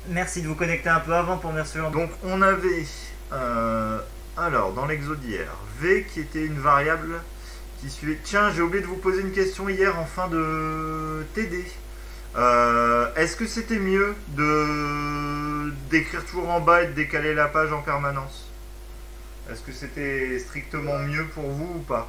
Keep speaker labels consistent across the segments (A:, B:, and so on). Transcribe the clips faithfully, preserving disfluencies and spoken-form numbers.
A: Merci de vous connecter un peu avant pour me recevoir.
B: Donc on avait, euh, alors dans l'exo d'hier, V qui était une variable qui suivait... Tiens, j'ai oublié de vous poser une question hier en fin de T D. Euh, Est-ce que c'était mieux de d'écrire toujours en bas et de décaler la page en permanence? Est-ce que c'était strictement mieux pour vous ou pas?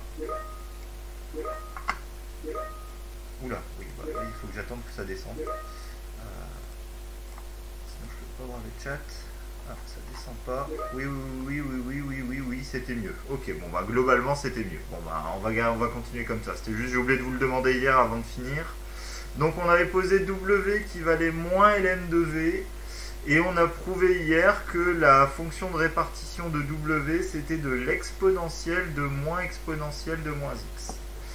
B: Oula, oui, bah, il faut que j'attende que ça descende. Euh, sinon je peux pas voir le chat. Ah, ça descend pas. Oui, oui, oui, oui, oui, oui, oui, oui, c'était mieux. Ok, bon, bah, globalement, c'était mieux. Bon, bah, on va, on va continuer comme ça. C'était juste, j'ai oublié de vous le demander hier avant de finir. Donc, on avait posé W qui valait moins ln de V. Et on a prouvé hier que la fonction de répartition de W, c'était de l'exponentielle de moins exponentielle de moins x.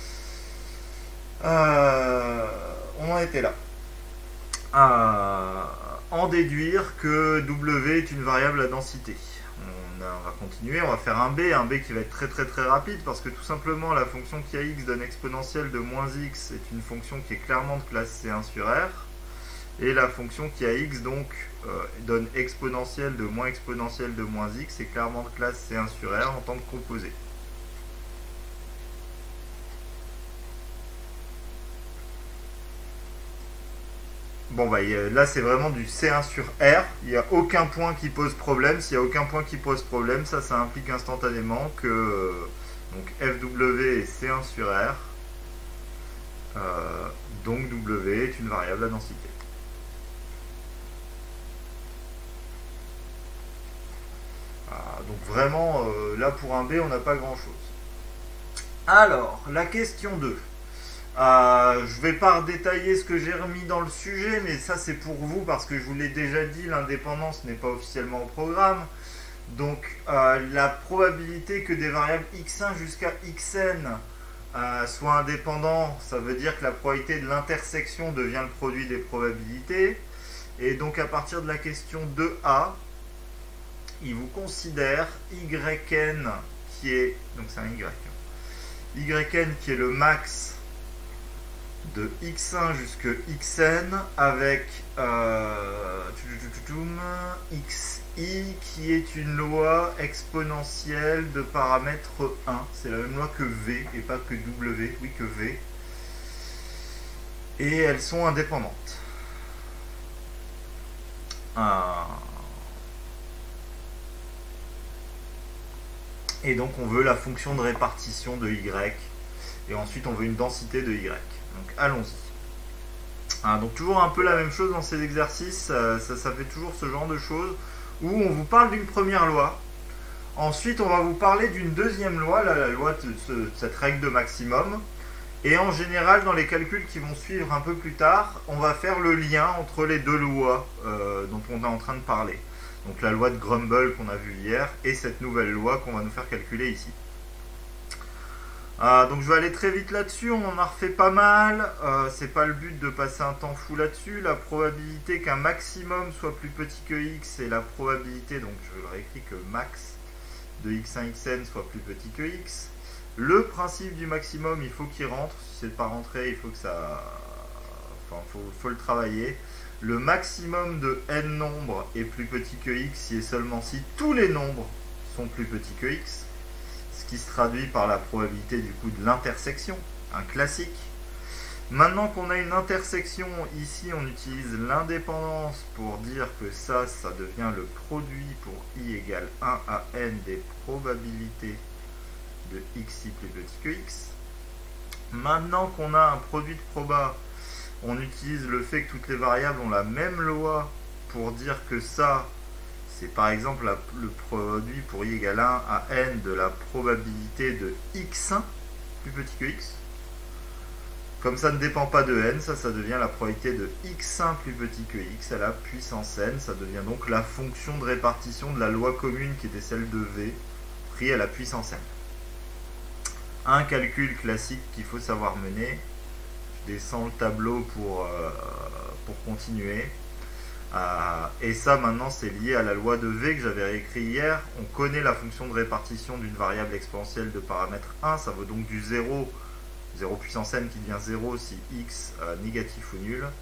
B: Euh, on en était là. Euh, en déduire que W est une variable à densité. On, a, on va continuer, on va faire un B, un B qui va être très très très rapide parce que tout simplement la fonction qui a x donne exponentielle de moins x est une fonction qui est clairement de classe C un sur R. Et la fonction qui a x donc euh, donne exponentielle de moins exponentielle de moins x est clairement de classe C un sur R en tant que composé. Bon bah là c'est vraiment du C un sur R, il n'y a aucun point qui pose problème. S'il n'y a aucun point qui pose problème, ça ça implique instantanément que donc F W est C un sur R, euh, donc W est une variable à densité. Ah, donc vraiment euh, là pour un B on n'a pas grand chose. Alors la question deux. Euh, je vais pas redétailler ce que j'ai remis dans le sujet, mais ça c'est pour vous parce que je vous l'ai déjà dit, l'indépendance n'est pas officiellement au programme. Donc euh, la probabilité que des variables x un jusqu'à xn euh, soient indépendants, ça veut dire que la probabilité de l'intersection devient le produit des probabilités. Et donc à partir de la question deux A, il vous considère yn qui est, donc c'est un y, yn qui est le max de x un jusqu'à xn avec euh, xi qui est une loi exponentielle de paramètre un. C'est la même loi que v et pas que w, oui que v. Et elles sont indépendantes. Ah. Et donc on veut la fonction de répartition de y. Et ensuite on veut une densité de y. Donc allons-y. Ah, donc toujours un peu la même chose dans ces exercices, ça, ça, ça fait toujours ce genre de choses où on vous parle d'une première loi, ensuite on va vous parler d'une deuxième loi, là, la loi de, ce, de cette règle de maximum, et en général dans les calculs qui vont suivre un peu plus tard, on va faire le lien entre les deux lois euh, dont on est en train de parler. Donc la loi de Grumble qu'on a vue hier et cette nouvelle loi qu'on va nous faire calculer ici. Euh, donc je vais aller très vite là-dessus, on en a refait pas mal, euh, c'est pas le but de passer un temps fou là-dessus. La probabilité qu'un maximum soit plus petit que x et la probabilité, donc je le réécris, que max de x un xn soit plus petit que x. Le principe du maximum, il faut qu'il rentre, si c'est pas rentré, il faut que ça... Enfin, faut, faut le travailler. Le maximum de n nombres est plus petit que x si et seulement si tous les nombres sont plus petits que x. Qui se traduit par la probabilité du coup de l'intersection, un classique. Maintenant qu'on a une intersection, ici on utilise l'indépendance pour dire que ça, ça devient le produit pour i égale un à n des probabilités de xi plus petit que x. Maintenant qu'on a un produit de proba, on utilise le fait que toutes les variables ont la même loi pour dire que ça, c'est par exemple la, le produit pour i égale un à n de la probabilité de x un plus petit que x. Comme ça ne dépend pas de n, ça, ça devient la probabilité de x un plus petit que x à la puissance n. Ça devient donc la fonction de répartition de la loi commune qui était celle de v, pris à la puissance n. Un calcul classique qu'il faut savoir mener. Je descends le tableau pour, euh, pour continuer. Euh, et ça maintenant c'est lié à la loi de V que j'avais réécrit hier. On connaît la fonction de répartition d'une variable exponentielle de paramètre un, ça vaut donc du zéro, zéro puissance n qui devient zéro si x euh, négatif ou nul.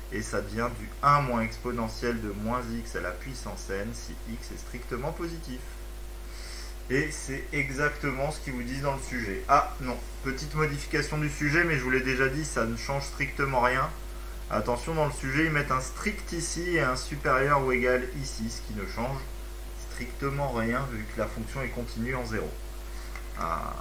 B: et ça devient du un moins exponentielle de moins x à la puissance n si x est strictement positif. Et c'est exactement ce qu'ils vous disent dans le sujet. Ah non, petite modification du sujet, mais je vous l'ai déjà dit, ça ne change strictement rien. Attention, dans le sujet, ils mettent un strict ici et un supérieur ou égal ici, ce qui ne change strictement rien vu que la fonction est continue en zéro. Ah.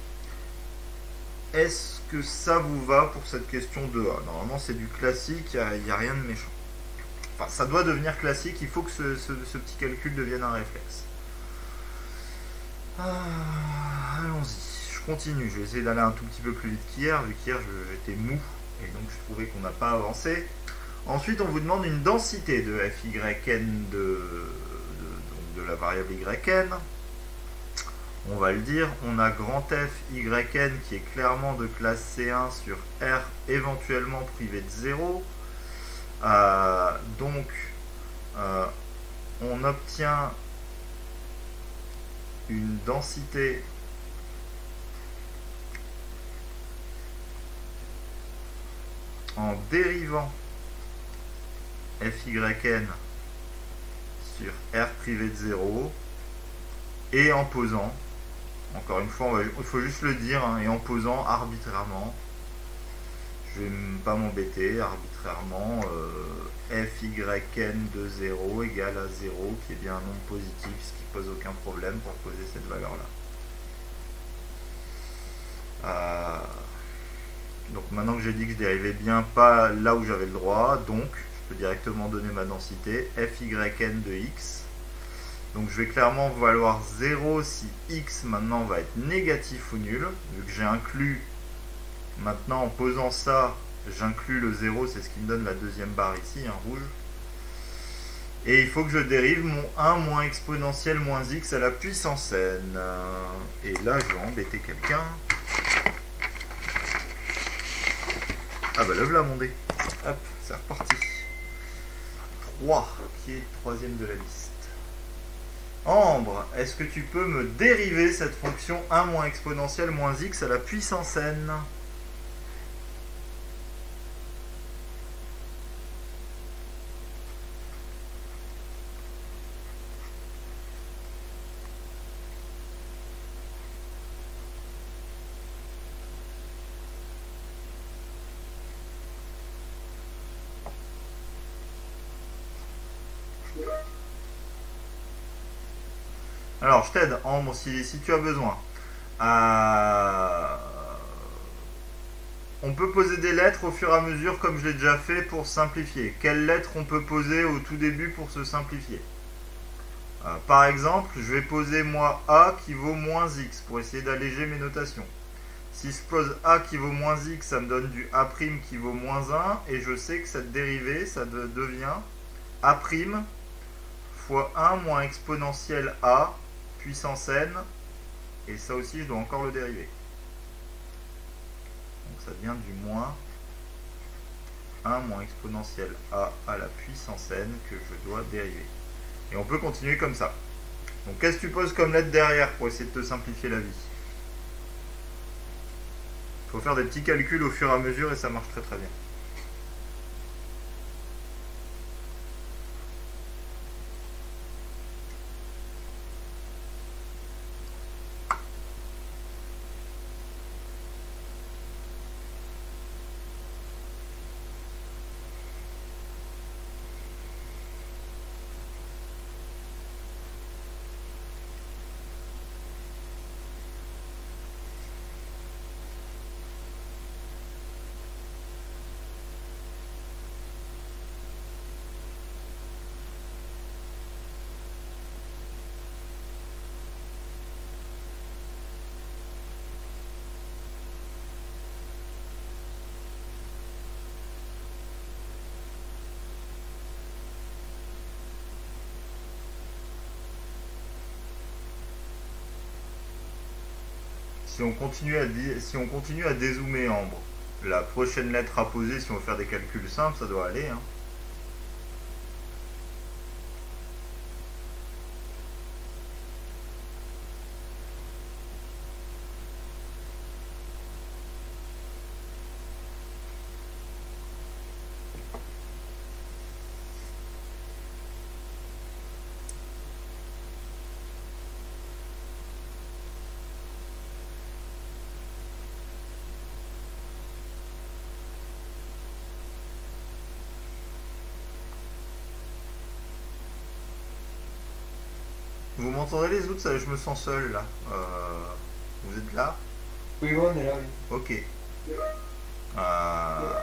B: Est-ce que ça vous va pour cette question deux A? Normalement, c'est du classique, il n'y a, a rien de méchant. Enfin, ça doit devenir classique, il faut que ce, ce, ce petit calcul devienne un réflexe. Ah, allons-y, je continue, je vais essayer d'aller un tout petit peu plus vite qu'hier, vu qu'hier j'étais mou, et donc je trouvais qu'on n'a pas avancé. Ensuite, on vous demande une densité de f yn de, de, de, de la variable yn. On va le dire, on a grand f yn qui est clairement de classe C un sur R éventuellement privé de zéro. Euh, donc, euh, on obtient une densité en dérivant f yn sur R privé de zéro et en posant, encore une fois, il faut juste le dire, hein, et en posant arbitrairement, je vais pas m'embêter, arbitrairement, euh, f yn de zéro égale à zéro, qui est bien un nombre positif, ce qui pose aucun problème pour poser cette valeur-là. Euh, donc maintenant que j'ai dit que je dérivais bien pas là où j'avais le droit, donc je peux directement donner ma densité, f yn de x. Donc je vais clairement valoir zéro si x maintenant va être négatif ou nul, vu que j'ai inclus, maintenant en posant ça, j'inclus le zéro, c'est ce qui me donne la deuxième barre ici, un rouge. Et il faut que je dérive mon un moins exponentielle moins x à la puissance n. Et là, je vais embêter quelqu'un. Ah bah lève là mon dé. Hop, c'est reparti. trois, qui est le troisième de la liste. Ambre, est-ce que tu peux me dériver cette fonction un moins exponentielle moins x à la puissance n? Alors, je t'aide, Ambre, si, si tu as besoin. Euh, on peut poser des lettres au fur et à mesure, comme je l'ai déjà fait, pour simplifier. Quelles lettres on peut poser au tout début pour se simplifier? euh, Par exemple, je vais poser, moi, A qui vaut moins x, pour essayer d'alléger mes notations. Si je pose A qui vaut moins x, ça me donne du A' qui vaut moins un, et je sais que cette dérivée, ça de, devient A' fois un moins exponentielle A, puissance n, et ça aussi je dois encore le dériver. Donc ça devient du moins un moins exponentielle A à la puissance n que je dois dériver. Et on peut continuer comme ça. Donc qu'est-ce que tu poses comme lettre derrière pour essayer de te simplifier la vie? Il faut faire des petits calculs au fur et à mesure et ça marche très très bien. Si on continue à, si on continue à dézoomer Ambre, la prochaine lettre à poser, si on veut faire des calculs simples, ça doit aller. Hein. Vous m'entendez les autres? Ça, je me sens seul là. Euh, vous êtes là?
C: Oui, on est là, oui.
B: Ok. Euh,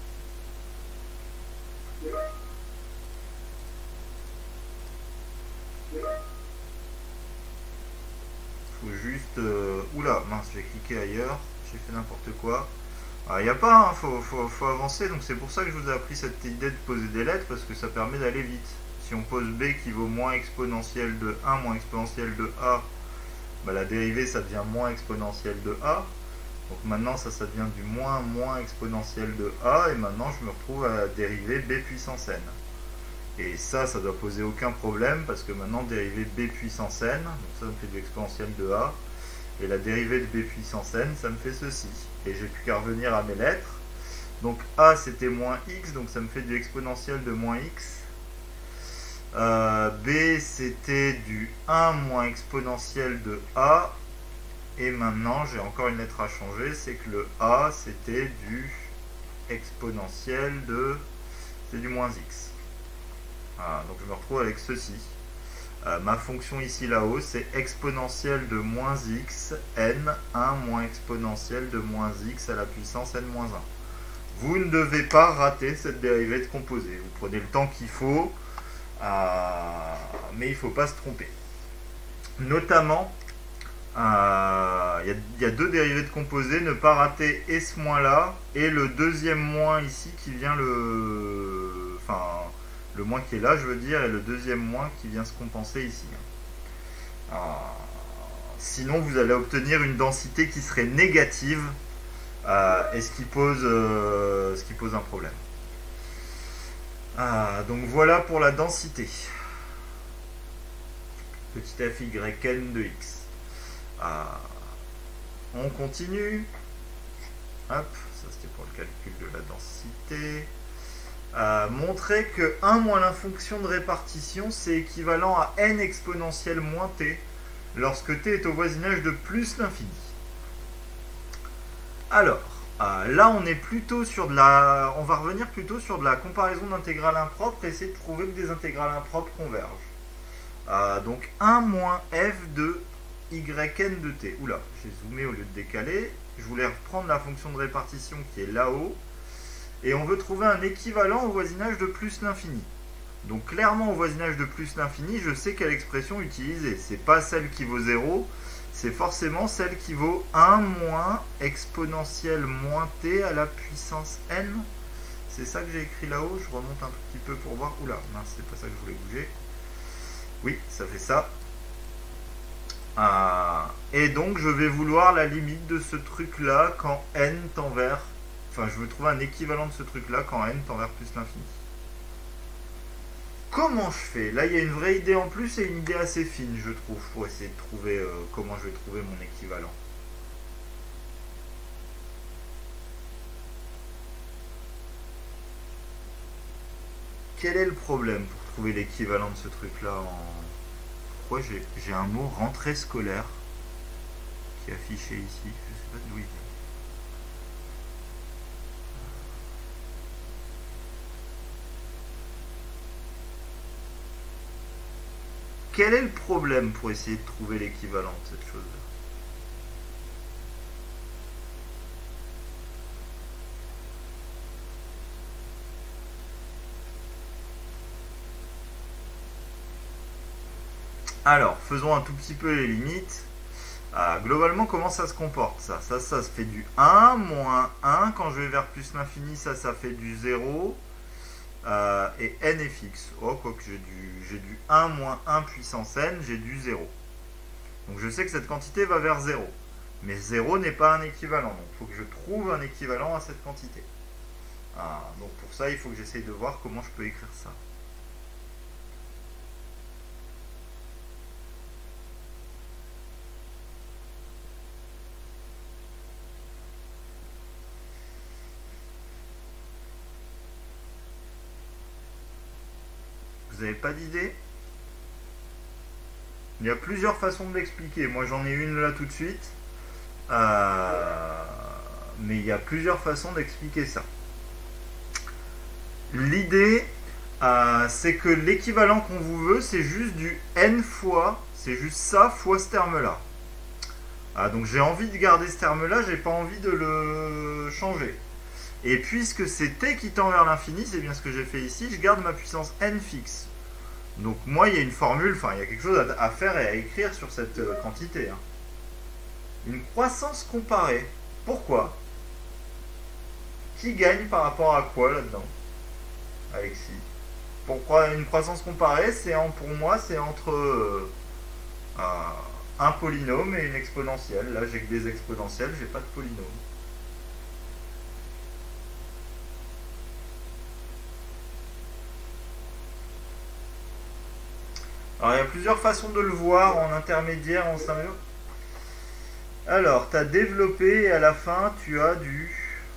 B: faut juste... Euh... Oula, mince, j'ai cliqué ailleurs. J'ai fait n'importe quoi. Il n'y a pas, hein, faut, faut, faut avancer. Donc c'est pour ça que je vous ai appris cette idée de poser des lettres, parce que ça permet d'aller vite. Si on pose b qui vaut moins exponentielle de un moins exponentielle de a, bah, la dérivée ça devient moins exponentielle de a. Donc maintenant ça, ça devient du moins moins exponentielle de a, et maintenant je me retrouve à dériver b puissance n. Et ça, ça doit poser aucun problème, parce que maintenant dériver b puissance n, donc ça me fait de l'exponentielle de a, et la dérivée de b puissance n, ça me fait ceci. Et j'ai plus qu'à revenir à mes lettres. Donc a c'était moins x, donc ça me fait du exponentielle de moins x. Euh, b c'était du un moins exponentielle de a. Et maintenant j'ai encore une lettre à changer, c'est que le a c'était du exponentiel de... c'est du moins x. Voilà, donc je me retrouve avec ceci. Euh, ma fonction ici là-haut c'est exponentielle de moins x n un moins exponentielle de moins x à la puissance n moins un. Vous ne devez pas rater cette dérivée de composé. Vous prenez le temps qu'il faut, euh, mais il ne faut pas se tromper. Notamment, il euh, y, y a deux dérivées de composé, ne pas rater et ce moins là, et le deuxième moins ici qui vient le... Enfin, le moins qui est là, je veux dire, et le deuxième moins qui vient se compenser ici. Euh, sinon, vous allez obtenir une densité qui serait négative, euh, et ce qui pose, euh, ce qui pose un problème. Euh, donc voilà pour la densité. Petit f y n de x. Euh, on continue. Hop, ça c'était pour le calcul de la densité. Euh, montrer que un moins la fonction de répartition c'est équivalent à n exponentielle moins t lorsque t est au voisinage de plus l'infini. Alors, euh, là on est plutôt sur de la... On va revenir plutôt sur de la comparaison d'intégrales impropres et essayer de prouver que des intégrales impropres convergent. Euh, donc un moins f de yn de t. Oula, j'ai zoomé au lieu de décaler. Je voulais reprendre la fonction de répartition qui est là-haut. Et on veut trouver un équivalent au voisinage de plus l'infini. Donc clairement au voisinage de plus l'infini, je sais quelle expression utiliser. C'est pas celle qui vaut zéro, c'est forcément celle qui vaut un moins exponentielle moins t à la puissance n. C'est ça que j'ai écrit là-haut, je remonte un petit peu pour voir. Oula, mince, c'est pas ça que je voulais bouger. Oui, ça fait ça. Ah, et donc je vais vouloir la limite de ce truc-là quand n tend vers... Enfin, je veux trouver un équivalent de ce truc-là quand n tend vers plus l'infini. Comment je fais? Là, il y a une vraie idée en plus et une idée assez fine, je trouve, pour essayer de trouver euh, comment je vais trouver mon équivalent. Quel est le problème pour trouver l'équivalent de ce truc-là en... Pourquoi j'ai un mot rentrée scolaire qui est affiché ici? Je sais pas d'où il vient. Quel est le problème pour essayer de trouver l'équivalent de cette chose-là? Alors, faisons un tout petit peu les limites. Ah, globalement, comment ça se comporte ça? Ça, ça se fait du un, moins un. Quand je vais vers plus l'infini, ça, ça fait du zéro. Euh, et n est fixe. Oh, quoique j'ai du, j'ai du un moins un puissance n, j'ai du zéro. Donc je sais que cette quantité va vers zéro. Mais zéro n'est pas un équivalent. Donc il faut que je trouve un équivalent à cette quantité. Ah, donc pour ça, il faut que j'essaye de voir comment je peux écrire ça. Vous n'avez pas d'idée? Il y a plusieurs façons de l'expliquer. Moi j'en ai une là tout de suite. Euh, mais il y a plusieurs façons d'expliquer ça. L'idée, euh, c'est que l'équivalent qu'on vous veut, c'est juste du n fois, c'est juste ça fois ce terme-là. Ah, donc j'ai envie de garder ce terme-là, j'ai pas envie de le changer. Et puisque c'est t qui tend vers l'infini, c'est bien ce que j'ai fait ici, je garde ma puissance n fixe. Donc moi, il y a une formule, enfin il y a quelque chose à, à faire et à écrire sur cette euh, quantité. Hein. Une croissance comparée. Pourquoi? Qui gagne par rapport à quoi là-dedans, Alexis? Pourquoi une croissance comparée, c'est en, pour moi, c'est entre euh, un, un polynôme et une exponentielle. Là, j'ai que des exponentielles, j'ai pas de polynôme. Alors, il y a plusieurs façons de le voir en intermédiaire, en symbole. Alors, tu as développé et à la fin, tu as du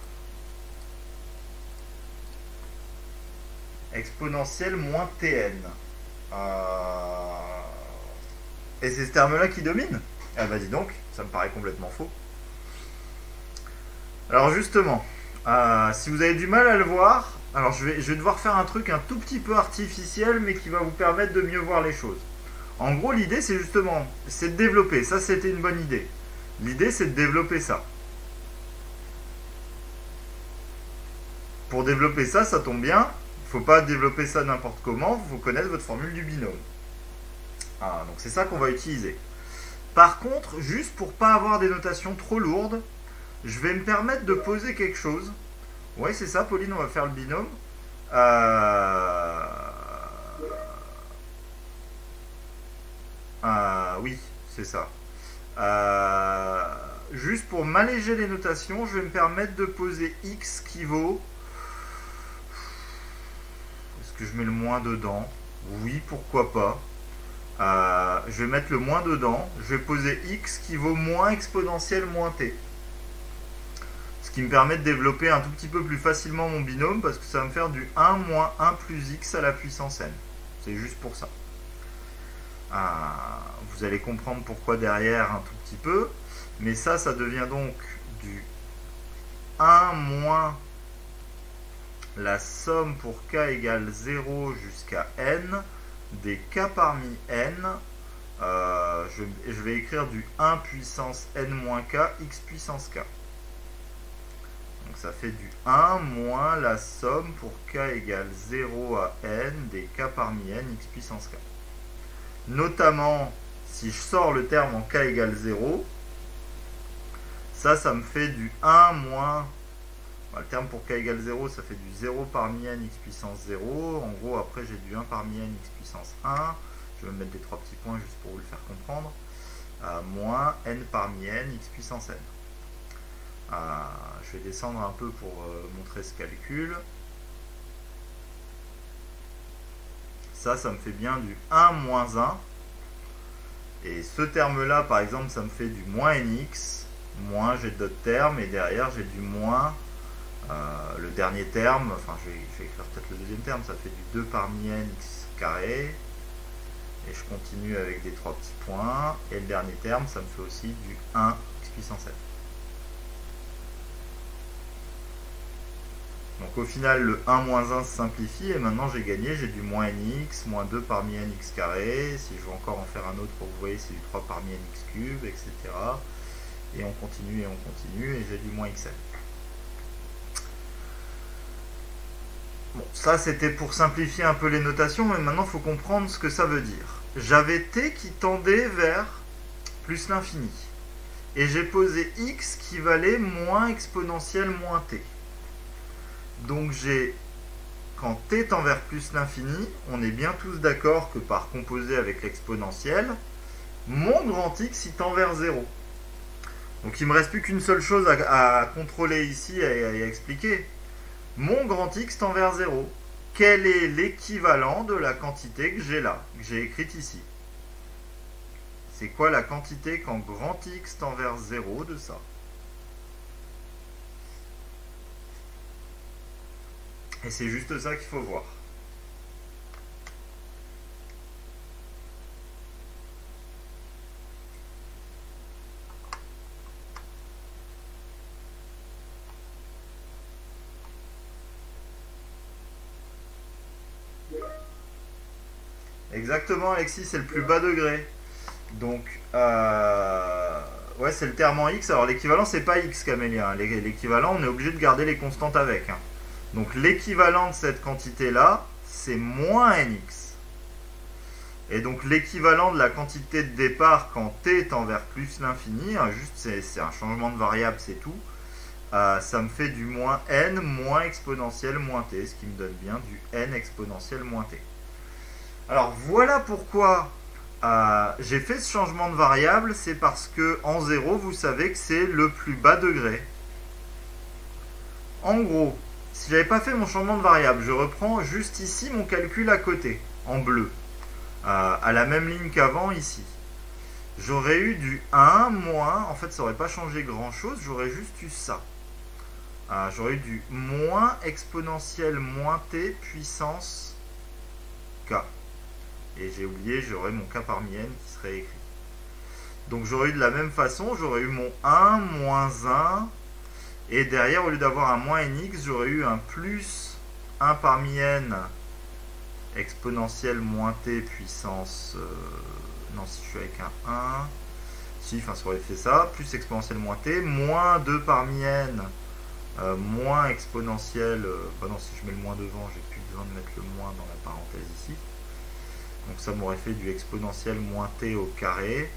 B: exponentielle moins tn. Euh... Et c'est ce terme-là qui domine? Ah bah dis donc, ça me paraît complètement faux. Alors justement, euh, si vous avez du mal à le voir, alors je vais, je vais devoir faire un truc un tout petit peu artificiel, mais qui va vous permettre de mieux voir les choses. En gros, l'idée, c'est justement, c'est de développer. Ça, c'était une bonne idée. L'idée, c'est de développer ça. Pour développer ça, ça tombe bien. Il ne faut pas développer ça n'importe comment. Il faut connaître votre formule du binôme. Ah, donc c'est ça qu'on va utiliser. Par contre, juste pour ne pas avoir des notations trop lourdes, je vais me permettre de poser quelque chose. Ouais, c'est ça, Pauline, on va faire le binôme. Euh... Euh, oui, c'est ça. Euh, juste pour m'alléger les notations, je vais me permettre de poser x qui vaut... Est-ce que je mets le moins dedans? Oui, pourquoi pas. Euh, je vais mettre le moins dedans. Je vais poser x qui vaut moins exponentielle moins t. Ce qui me permet de développer un tout petit peu plus facilement mon binôme parce que ça va me faire du un moins un plus x à la puissance n. C'est juste pour ça. Euh, vous allez comprendre pourquoi derrière un tout petit peu. Mais ça, ça devient donc du un moins la somme pour k égale zéro jusqu'à n des k parmi n. Euh, je, je vais écrire du un puissance n moins k x puissance k. Donc ça fait du un moins la somme pour k égale zéro à n des k parmi n x puissance k. Notamment, si je sors le terme en k égale zéro, ça, ça me fait du un moins... Le terme pour k égale zéro, ça fait du zéro parmi n x puissance zéro. En gros, après, j'ai du un parmi n x puissance un. Je vais me mettre des trois petits points juste pour vous le faire comprendre. Euh, moins n parmi n x puissance n. Euh, je vais descendre un peu pour euh, montrer ce calcul. Ça, ça me fait bien du un moins un. Et ce terme-là, par exemple, ça me fait du moins nx. Moins, j'ai d'autres termes. Et derrière, j'ai du moins... Euh, le dernier terme, enfin je vais, je vais écrire peut-être le deuxième terme, ça fait du deux parmi n x carré, et je continue avec des trois petits points, et le dernier terme, ça me fait aussi du un x puissance n. Donc au final, le un moins un se simplifie, et maintenant j'ai gagné, j'ai du moins nx, moins deux parmi n x carré, si je veux encore en faire un autre, vous voyez, c'est du trois parmi n x cube, et cetera. Et on continue, et on continue, et j'ai du moins xn. Bon, ça c'était pour simplifier un peu les notations, mais maintenant il faut comprendre ce que ça veut dire. J'avais t qui tendait vers plus l'infini. Et j'ai posé x qui valait moins exponentielle moins t. Donc j'ai, quand t tend vers plus l'infini, on est bien tous d'accord que par composé avec l'exponentielle, mon grand x il tend vers zéro. Donc il ne me reste plus qu'une seule chose à, à contrôler ici et à, à expliquer. Mon grand x tend vers zéro. Quel est l'équivalent de la quantité que j'ai là, que j'ai écrite ici? C'est quoi la quantité quand grand x tend vers zéro de ça? Et c'est juste ça qu'il faut voir. Exactement, Alexis, c'est le plus bas degré. Donc, euh, ouais, c'est le terme en x. Alors, l'équivalent, c'est pas x, Camélia. L'équivalent, on est obligé de garder les constantes avec. Hein. Donc, l'équivalent de cette quantité-là, c'est moins nx. Et donc, l'équivalent de la quantité de départ quand t tend vers plus l'infini, hein, juste, c'est un changement de variable, c'est tout. Euh, ça me fait du moins n moins exponentielle moins t, ce qui me donne bien du n exponentielle moins t. Alors, voilà pourquoi... Euh, j'ai fait ce changement de variable, c'est parce que en zéro, vous savez que c'est le plus bas degré. En gros, si j'avais pas fait mon changement de variable, je reprends juste ici mon calcul à côté, en bleu, euh, à la même ligne qu'avant ici. J'aurais eu du un moins, en fait ça n'aurait pas changé grand chose, j'aurais juste eu ça. Euh, j'aurais eu du moins exponentielle moins t puissance k. Et j'ai oublié, j'aurais mon k parmi n qui serait écrit. Donc j'aurais eu de la même façon, j'aurais eu mon un moins un. Et derrière, au lieu d'avoir un moins nx, j'aurais eu un plus un parmi n exponentielle moins t puissance... Euh, non, si je suis avec un un... Si, enfin ça aurait fait ça. Plus exponentielle moins t, moins deux parmi n, euh, moins exponentielle... Euh, bah non, si je mets le moins devant, j'ai plus besoin de mettre le moins dans la parenthèse ici. Donc ça m'aurait fait du exponentielle moins t au carré,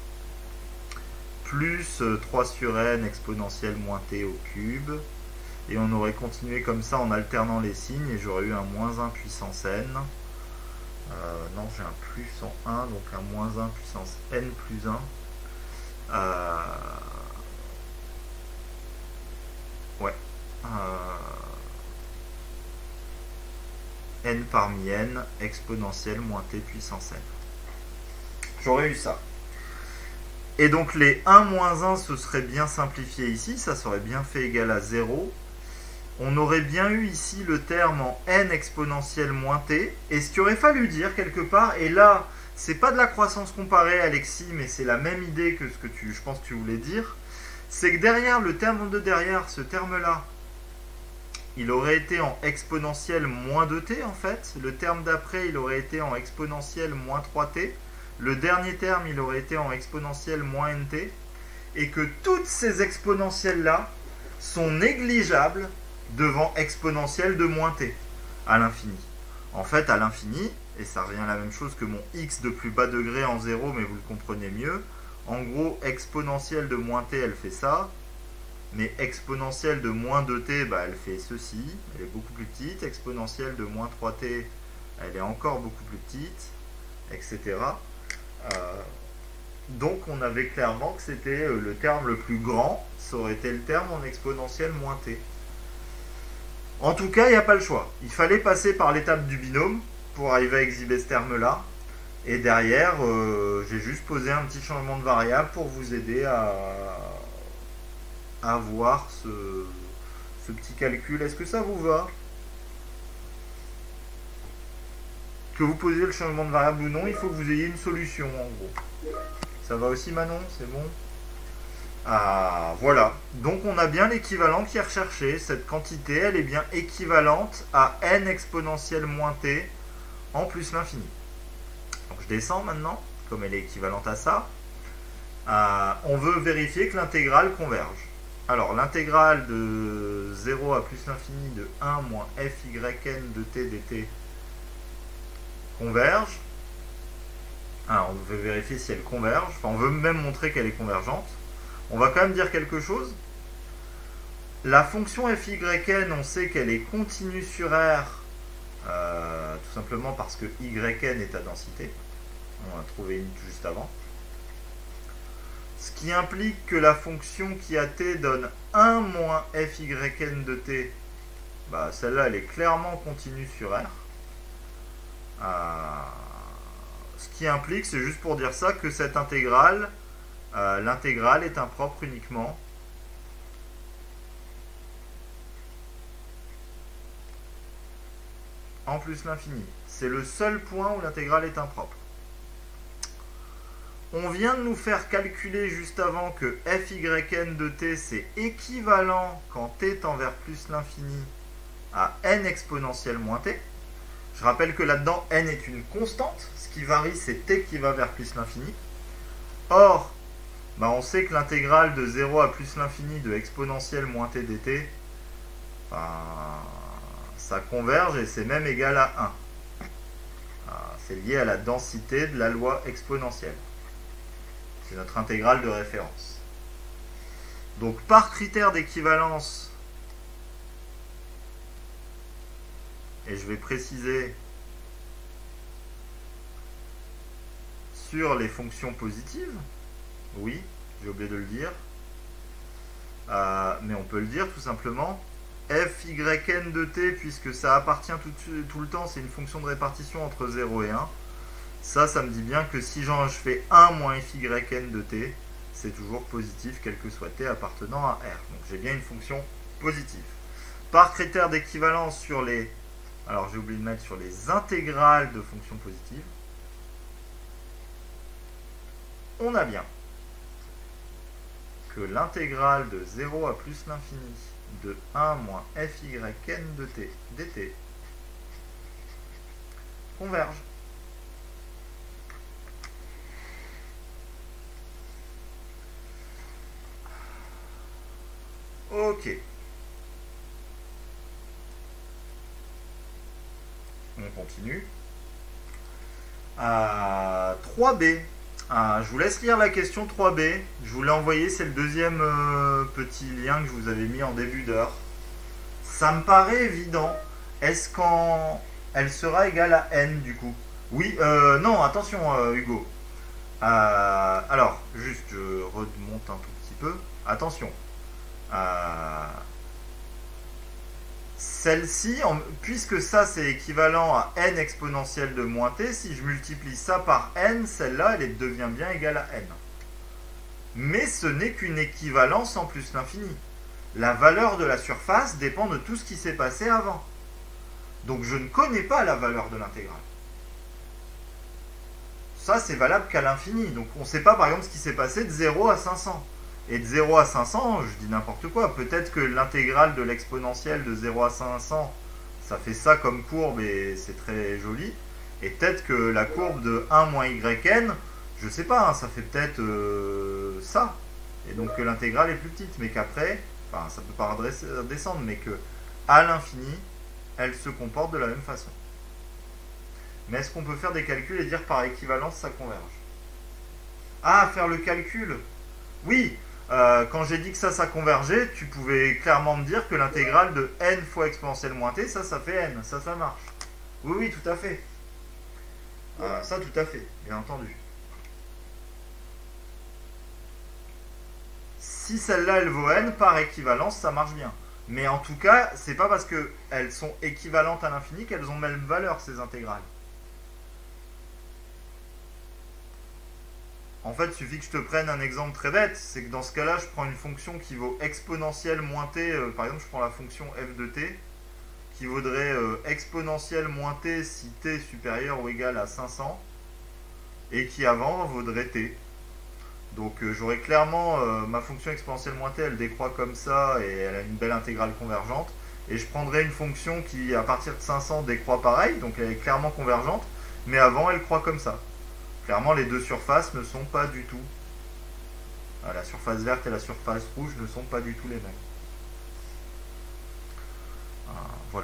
B: plus trois sur n exponentielle moins t au cube, et on aurait continué comme ça en alternant les signes, et j'aurais eu un moins un puissance n. Euh, non, j'ai un plus en un, donc un moins un puissance n plus un. Euh, ouais. Euh, n parmi n exponentielle moins t puissance n. J'aurais eu ça. Et donc les un moins un se serait bien simplifié ici, ça serait bien fait égal à zéro. On aurait bien eu ici le terme en n exponentielle moins t. Et ce qu'il aurait fallu dire quelque part, et là, c'est pas de la croissance comparée, Alexis, mais c'est la même idée que ce que tu, je pense que tu voulais dire, c'est que derrière, le terme de derrière, ce terme-là, il aurait été en exponentielle moins deux t en fait. Le terme d'après, il aurait été en exponentielle moins trois t. Le dernier terme, il aurait été en exponentielle moins nt. Et que toutes ces exponentielles-là sont négligeables devant exponentielle de moins t à l'infini. En fait, à l'infini, et ça revient à la même chose que mon x de plus bas degré en zéro, mais vous le comprenez mieux. En gros, exponentielle de moins t, elle fait ça. Mais exponentielle de moins deux t, bah, elle fait ceci, elle est beaucoup plus petite. Exponentielle de moins trois t, elle est encore beaucoup plus petite, et cetera. Euh, donc on avait clairement que c'était le terme le plus grand, ça aurait été le terme en exponentielle moins t. En tout cas, il n'y a pas le choix. Il fallait passer par l'étape du binôme pour arriver à exhiber ce terme-là. Et derrière, euh, j'ai juste posé un petit changement de variable pour vous aider à... avoir ce, ce petit calcul. Est-ce que ça vous va? Que vous posiez le changement de variable ou non, il faut que vous ayez une solution en gros. Ça va aussi Manon? C'est bon? Ah, voilà. Donc on a bien l'équivalent qui est recherché. Cette quantité, elle est bien équivalente à n exponentielle moins t en plus l'infini. Donc je descends maintenant, comme elle est équivalente à ça. Euh, on veut vérifier que l'intégrale converge. Alors, l'intégrale de zéro à plus l'infini de un moins f yn de t dt converge. Alors, on veut vérifier si elle converge. Enfin, on veut même montrer qu'elle est convergente. On va quand même dire quelque chose. La fonction fyn, on sait qu'elle est continue sur R, euh, tout simplement parce que yn est à densité. On a trouvé une juste avant. Ce qui implique que la fonction qui a t donne un moins fyn de t, bah celle-là elle est clairement continue sur R. Euh, ce qui implique, c'est juste pour dire ça, que cette intégrale, euh, l'intégrale est impropre uniquement en plus l'infini. C'est le seul point où l'intégrale est impropre. On vient de nous faire calculer juste avant que fyn de t c'est équivalent quand t tend vers plus l'infini à n exponentielle moins t. Je rappelle que là-dedans, n est une constante. Ce qui varie, c'est t qui va vers plus l'infini. Or, bah on sait que l'intégrale de zéro à plus l'infini de exponentielle moins t dt, bah, ça converge et c'est même égal à un. Ah, c'est lié à la densité de la loi exponentielle. C'est notre intégrale de référence. Donc par critère d'équivalence, et je vais préciser sur les fonctions positives, oui, j'ai oublié de le dire, euh, mais on peut le dire tout simplement, f yn de t, puisque ça appartient tout, tout le temps, c'est une fonction de répartition entre zéro et un, ça, ça me dit bien que si je fais un moins f yn de t, c'est toujours positif, quel que soit t appartenant à R. Donc j'ai bien une fonction positive. Par critère d'équivalence sur les... Alors j'ai oublié de mettre sur les intégrales de fonctions positives, on a bien que l'intégrale de zéro à plus l'infini de un moins f yn de t dt converge. Ok. On continue. À trois b. Ah, je vous laisse lire la question trois b. Je vous l'ai envoyé, c'est le deuxième euh, petit lien que je vous avais mis en début d'heure. Ça me paraît évident. Est-ce qu'en elle sera égale à n du coup? Oui, euh, non, attention euh, Hugo. Euh, alors, juste, je remonte un tout petit peu. Attention. Euh, Celle-ci, puisque ça c'est équivalent à n exponentielle de moins t, si je multiplie ça par n, celle-là elle devient bien égale à n. Mais ce n'est qu'une équivalence en plus l'infini. La valeur de la surface dépend de tout ce qui s'est passé avant. Donc je ne connais pas la valeur de l'intégrale. Ça c'est valable qu'à l'infini. Donc on ne sait pas par exemple ce qui s'est passé de zéro à cinq cents. Et de zéro à cinq cents, je dis n'importe quoi. Peut-être que l'intégrale de l'exponentielle de zéro à cinq cents, ça fait ça comme courbe et c'est très joli. Et peut-être que la courbe de un moins yn, je sais pas, hein, ça fait peut-être euh, ça. Et donc que l'intégrale est plus petite, mais qu'après, enfin ça peut pas redescendre, mais que à l'infini, elle se comporte de la même façon. Mais est-ce qu'on peut faire des calculs et dire par équivalence ça converge? Ah, faire le calcul. Oui. Euh, quand j'ai dit que ça, ça convergeait, tu pouvais clairement me dire que l'intégrale de n fois exponentielle moins t, ça, ça fait n. Ça, ça marche. Oui, oui, tout à fait. Euh, ça, tout à fait, bien entendu. Si celle-là, elle vaut n, par équivalence, ça marche bien. Mais en tout cas, c'est pas parce qu'elles sont équivalentes à l'infini qu'elles ont même valeur, ces intégrales. En fait, il suffit que je te prenne un exemple très bête, c'est que dans ce cas-là, je prends une fonction qui vaut exponentielle moins t, euh, par exemple, je prends la fonction f de t, qui vaudrait euh, exponentielle moins t si t est supérieur ou égal à cinq cents, et qui avant vaudrait t. Donc euh, j'aurais clairement, euh, ma fonction exponentielle moins t, elle décroît comme ça, et elle a une belle intégrale convergente, et je prendrais une fonction qui, à partir de cinq cents, décroît pareil, donc elle est clairement convergente, mais avant, elle croît comme ça. Clairement, les deux surfaces ne sont pas du tout. La surface verte et la surface rouge ne sont pas du tout les mêmes. Voilà.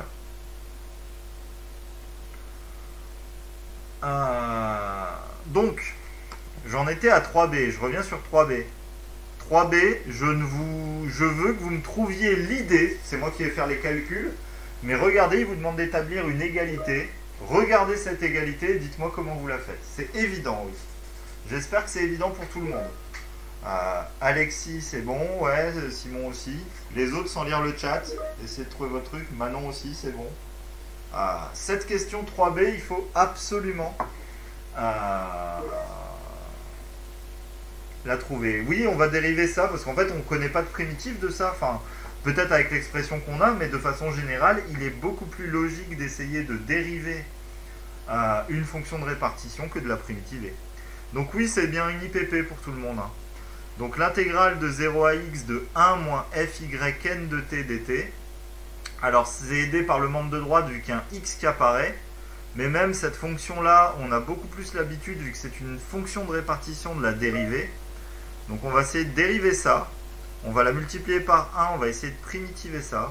B: Euh, donc, j'en étais à trois b. Je reviens sur trois b. trois b, je, ne vous, je veux que vous me trouviez l'idée. C'est moi qui vais faire les calculs. Mais regardez, il vous demande d'établir une égalité. Regardez cette égalité et dites-moi comment vous la faites. C'est évident, oui. J'espère que c'est évident pour tout le monde. Euh, Alexis, c'est bon. Ouais, Simon aussi. Les autres, sans lire le chat, essayez de trouver votre truc. Manon aussi, c'est bon. Euh, cette question trois b, il faut absolument euh, la trouver. Oui, on va dériver ça, parce qu'en fait, on ne connaît pas de primitif de ça. Enfin, peut-être avec l'expression qu'on a, mais de façon générale, il est beaucoup plus logique d'essayer de dériver euh, une fonction de répartition que de la primitiver. Donc oui, c'est bien une I P P pour tout le monde. Hein. Donc l'intégrale de zéro à x de un moins f yn de t dt. Alors c'est aidé par le membre de droite vu qu'il y a un x qui apparaît. Mais même cette fonction-là, on a beaucoup plus l'habitude vu que c'est une fonction de répartition de la dérivée. Donc on va essayer de dériver ça. On va la multiplier par un, on va essayer de primitiver ça.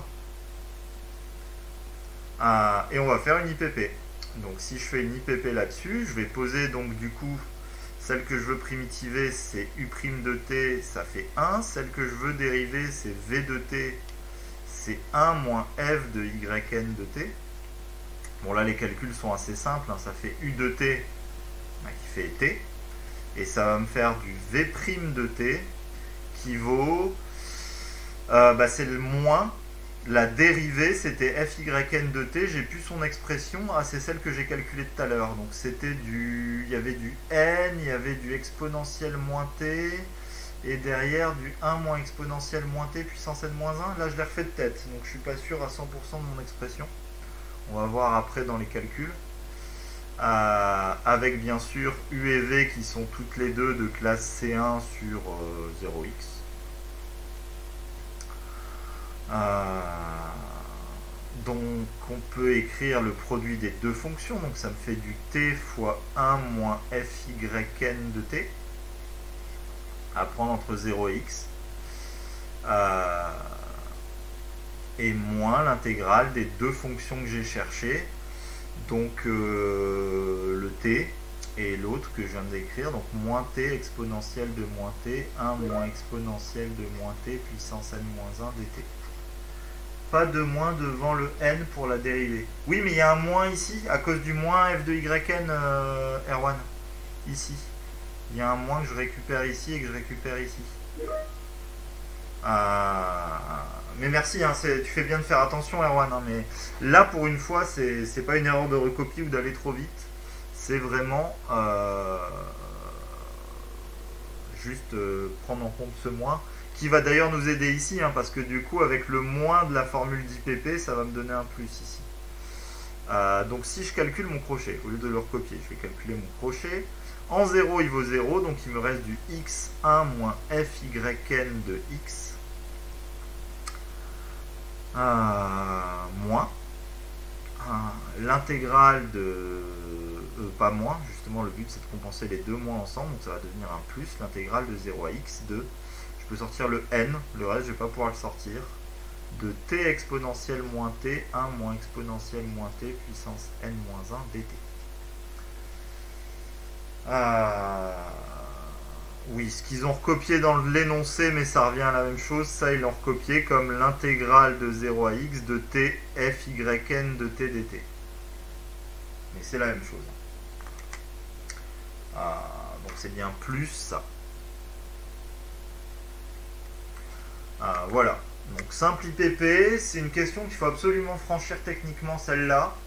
B: Ah, et on va faire une I P P. Donc si je fais une I P P là-dessus, je vais poser donc du coup, celle que je veux primitiver, c'est U' de t, ça fait un. Celle que je veux dériver, c'est V de t, c'est un moins F de Yn de t. Bon là les calculs sont assez simples, hein. Ça fait U de t bah, qui fait t. Et ça va me faire du V' de t qui vaut, euh, bah, c'est le moins, la dérivée c'était Fyn de t, j'ai plus son expression, ah c'est celle que j'ai calculée tout à l'heure, donc c'était du, il y avait du n, il y avait du exponentiel moins t, et derrière du un moins exponentiel moins t puissance n moins un, là je l'ai refait de tête, donc je suis pas sûr à cent pour cent de mon expression, on va voir après dans les calculs. Euh, avec bien sûr U et V qui sont toutes les deux de classe C un sur euh, zéro x. Euh, donc on peut écrire le produit des deux fonctions, donc ça me fait du t fois un moins Fyn de t à prendre entre zéro et x euh, et moins l'intégrale des deux fonctions que j'ai cherchées. Donc euh, le t et l'autre que je viens d'écrire, donc moins t exponentielle de moins t, un moins exponentielle de moins t puissance n moins un dt. Pas de moins devant le n pour la dérivée. Oui, mais il y a un moins ici, à cause du moins f de yn, euh, Erwan. Ici. Il y a un moins que je récupère ici et que je récupère ici. Euh... Mais merci, hein, tu fais bien de faire attention Erwan, hein, mais là pour une fois c'est pas une erreur de recopie ou d'aller trop vite, c'est vraiment euh, juste euh, prendre en compte ce moins, qui va d'ailleurs nous aider ici, hein, parce que du coup avec le moins de la formule d'I P P ça va me donner un plus ici. Euh, donc si je calcule mon crochet, au lieu de le recopier, je vais calculer mon crochet, en zéro il vaut zéro, donc il me reste du x un moins Fyn de x, Euh, moins euh, l'intégrale de euh, pas moins, justement le but c'est de compenser les deux moins ensemble, donc ça va devenir un plus, l'intégrale de zéro à x de, je peux sortir le n, le reste je vais pas pouvoir le sortir, de t exponentielle moins t, un moins exponentielle moins t puissance n moins un dt. Euh, oui, ce qu'ils ont recopié dans l'énoncé, mais ça revient à la même chose, ça ils l'ont recopié comme l'intégrale de zéro à x de t Fyn de t dt. Mais c'est la même chose. Ah, donc c'est bien plus ça. Ah, voilà. Donc simple I P P, c'est une question qu'il faut absolument franchir techniquement, celle-là.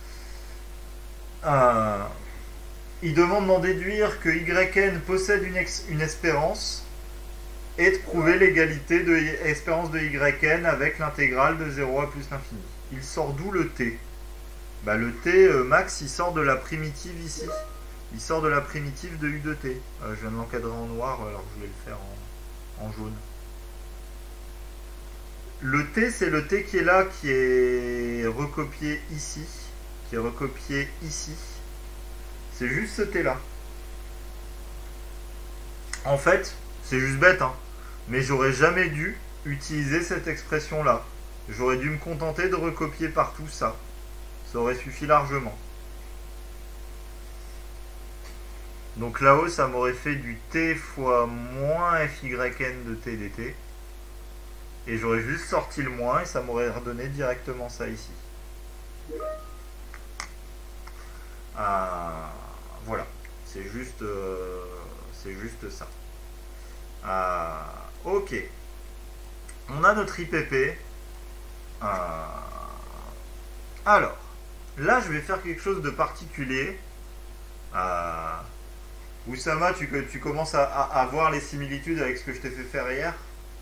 B: Ah, il demande d'en déduire que Yn possède une, une espérance et de prouver l'égalité de l'espérance de Yn avec l'intégrale de zéro à plus l'infini. Il sort d'où le t? Bah, le t, euh, max, il sort de la primitive ici. Il sort de la primitive de U de t. Euh, je viens de l'encadrer en noir alors que je voulais le faire en, en jaune. Le t, c'est le t qui est là, qui est recopié ici. Qui est recopié ici. C'est juste ce t là. En fait, c'est juste bête, hein, mais j'aurais jamais dû utiliser cette expression là. J'aurais dû me contenter de recopier partout ça. Ça aurait suffi largement. Donc là-haut, ça m'aurait fait du t fois moins Fyn de t dt. Et j'aurais juste sorti le moins et ça m'aurait redonné directement ça ici. Ah, voilà, c'est juste, euh, c'est juste ça. Ah, ok, on a notre I P P. Ah, alors, là je vais faire quelque chose de particulier. Ah, Oussama, tu, tu commences à, à, à voir les similitudes avec ce que je t'ai fait faire hier.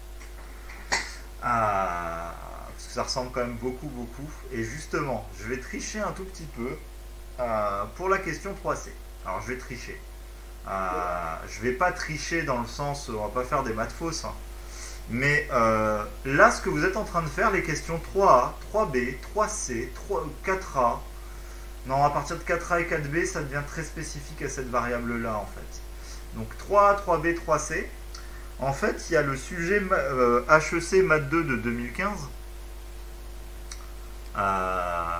B: Ah, parce que ça ressemble quand même beaucoup, beaucoup. Et justement, je vais tricher un tout petit peu. Euh, pour la question trois C. Alors je vais tricher. Euh, je vais pas tricher dans le sens, on va pas faire des maths fausses. Hein. Mais euh, là, ce que vous êtes en train de faire, les questions trois A, trois B, trois C, trois, quatre A, Non, à partir de quatre A et quatre B, ça devient très spécifique à cette variable-là, en fait. Donc trois A, trois B, trois C. En fait, il y a le sujet euh, H E C Math deux de deux mille quinze. Euh,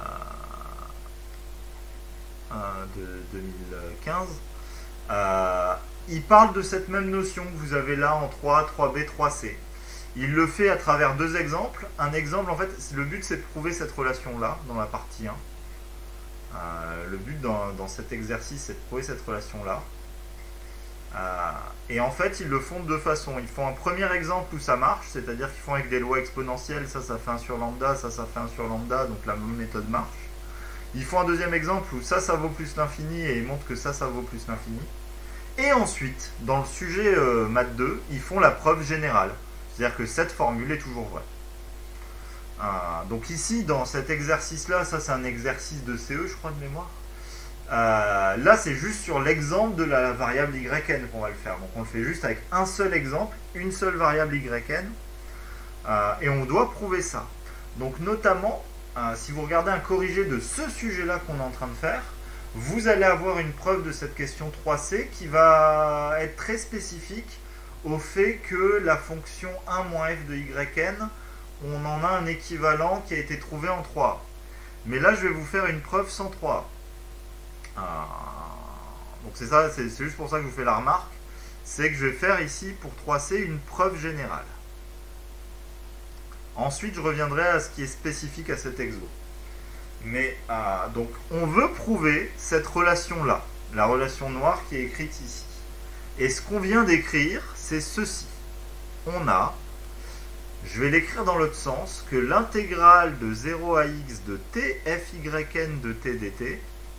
B: euh, de deux mille quinze. Euh, il parle de cette même notion que vous avez là en trois A, trois B, trois C. Il le fait à travers deux exemples. Un exemple, en fait, le but c'est de prouver cette relation-là dans la partie un. Euh, le but dans, dans cet exercice c'est de prouver cette relation-là. Euh, et en fait, ils le font de deux façons. Ils font un premier exemple où ça marche, c'est-à-dire qu'ils font avec des lois exponentielles, ça, ça fait un sur lambda, ça, ça fait un sur lambda, donc la même méthode marche. Ils font un deuxième exemple où ça, ça vaut plus l'infini, et ils montrent que ça, ça vaut plus l'infini. Et ensuite, dans le sujet euh, Math deux, ils font la preuve générale, c'est-à-dire que cette formule est toujours vraie. Euh, donc ici, dans cet exercice-là, ça c'est un exercice de C E, je crois, de mémoire. Euh, là, c'est juste sur l'exemple de la variable yn qu'on va le faire. Donc, on le fait juste avec un seul exemple, une seule variable yn, euh, et on doit prouver ça. Donc, notamment, euh, si vous regardez un corrigé de ce sujet-là qu'on est en train de faire, vous allez avoir une preuve de cette question trois C qui va être très spécifique au fait que la fonction un moins f de yn, on en a un équivalent qui a été trouvé en trois A. Mais là, je vais vous faire une preuve sans trois A. Ah. Donc c'est ça, c'est juste pour ça que je vous fais la remarque, c'est que je vais faire ici pour trois C une preuve générale. Ensuite je reviendrai à ce qui est spécifique à cet exo. Mais euh, donc on veut prouver cette relation là, la relation noire qui est écrite ici. Et ce qu'on vient d'écrire, c'est ceci. On a, je vais l'écrire dans l'autre sens, que l'intégrale de zéro à x de t fyn de t dt,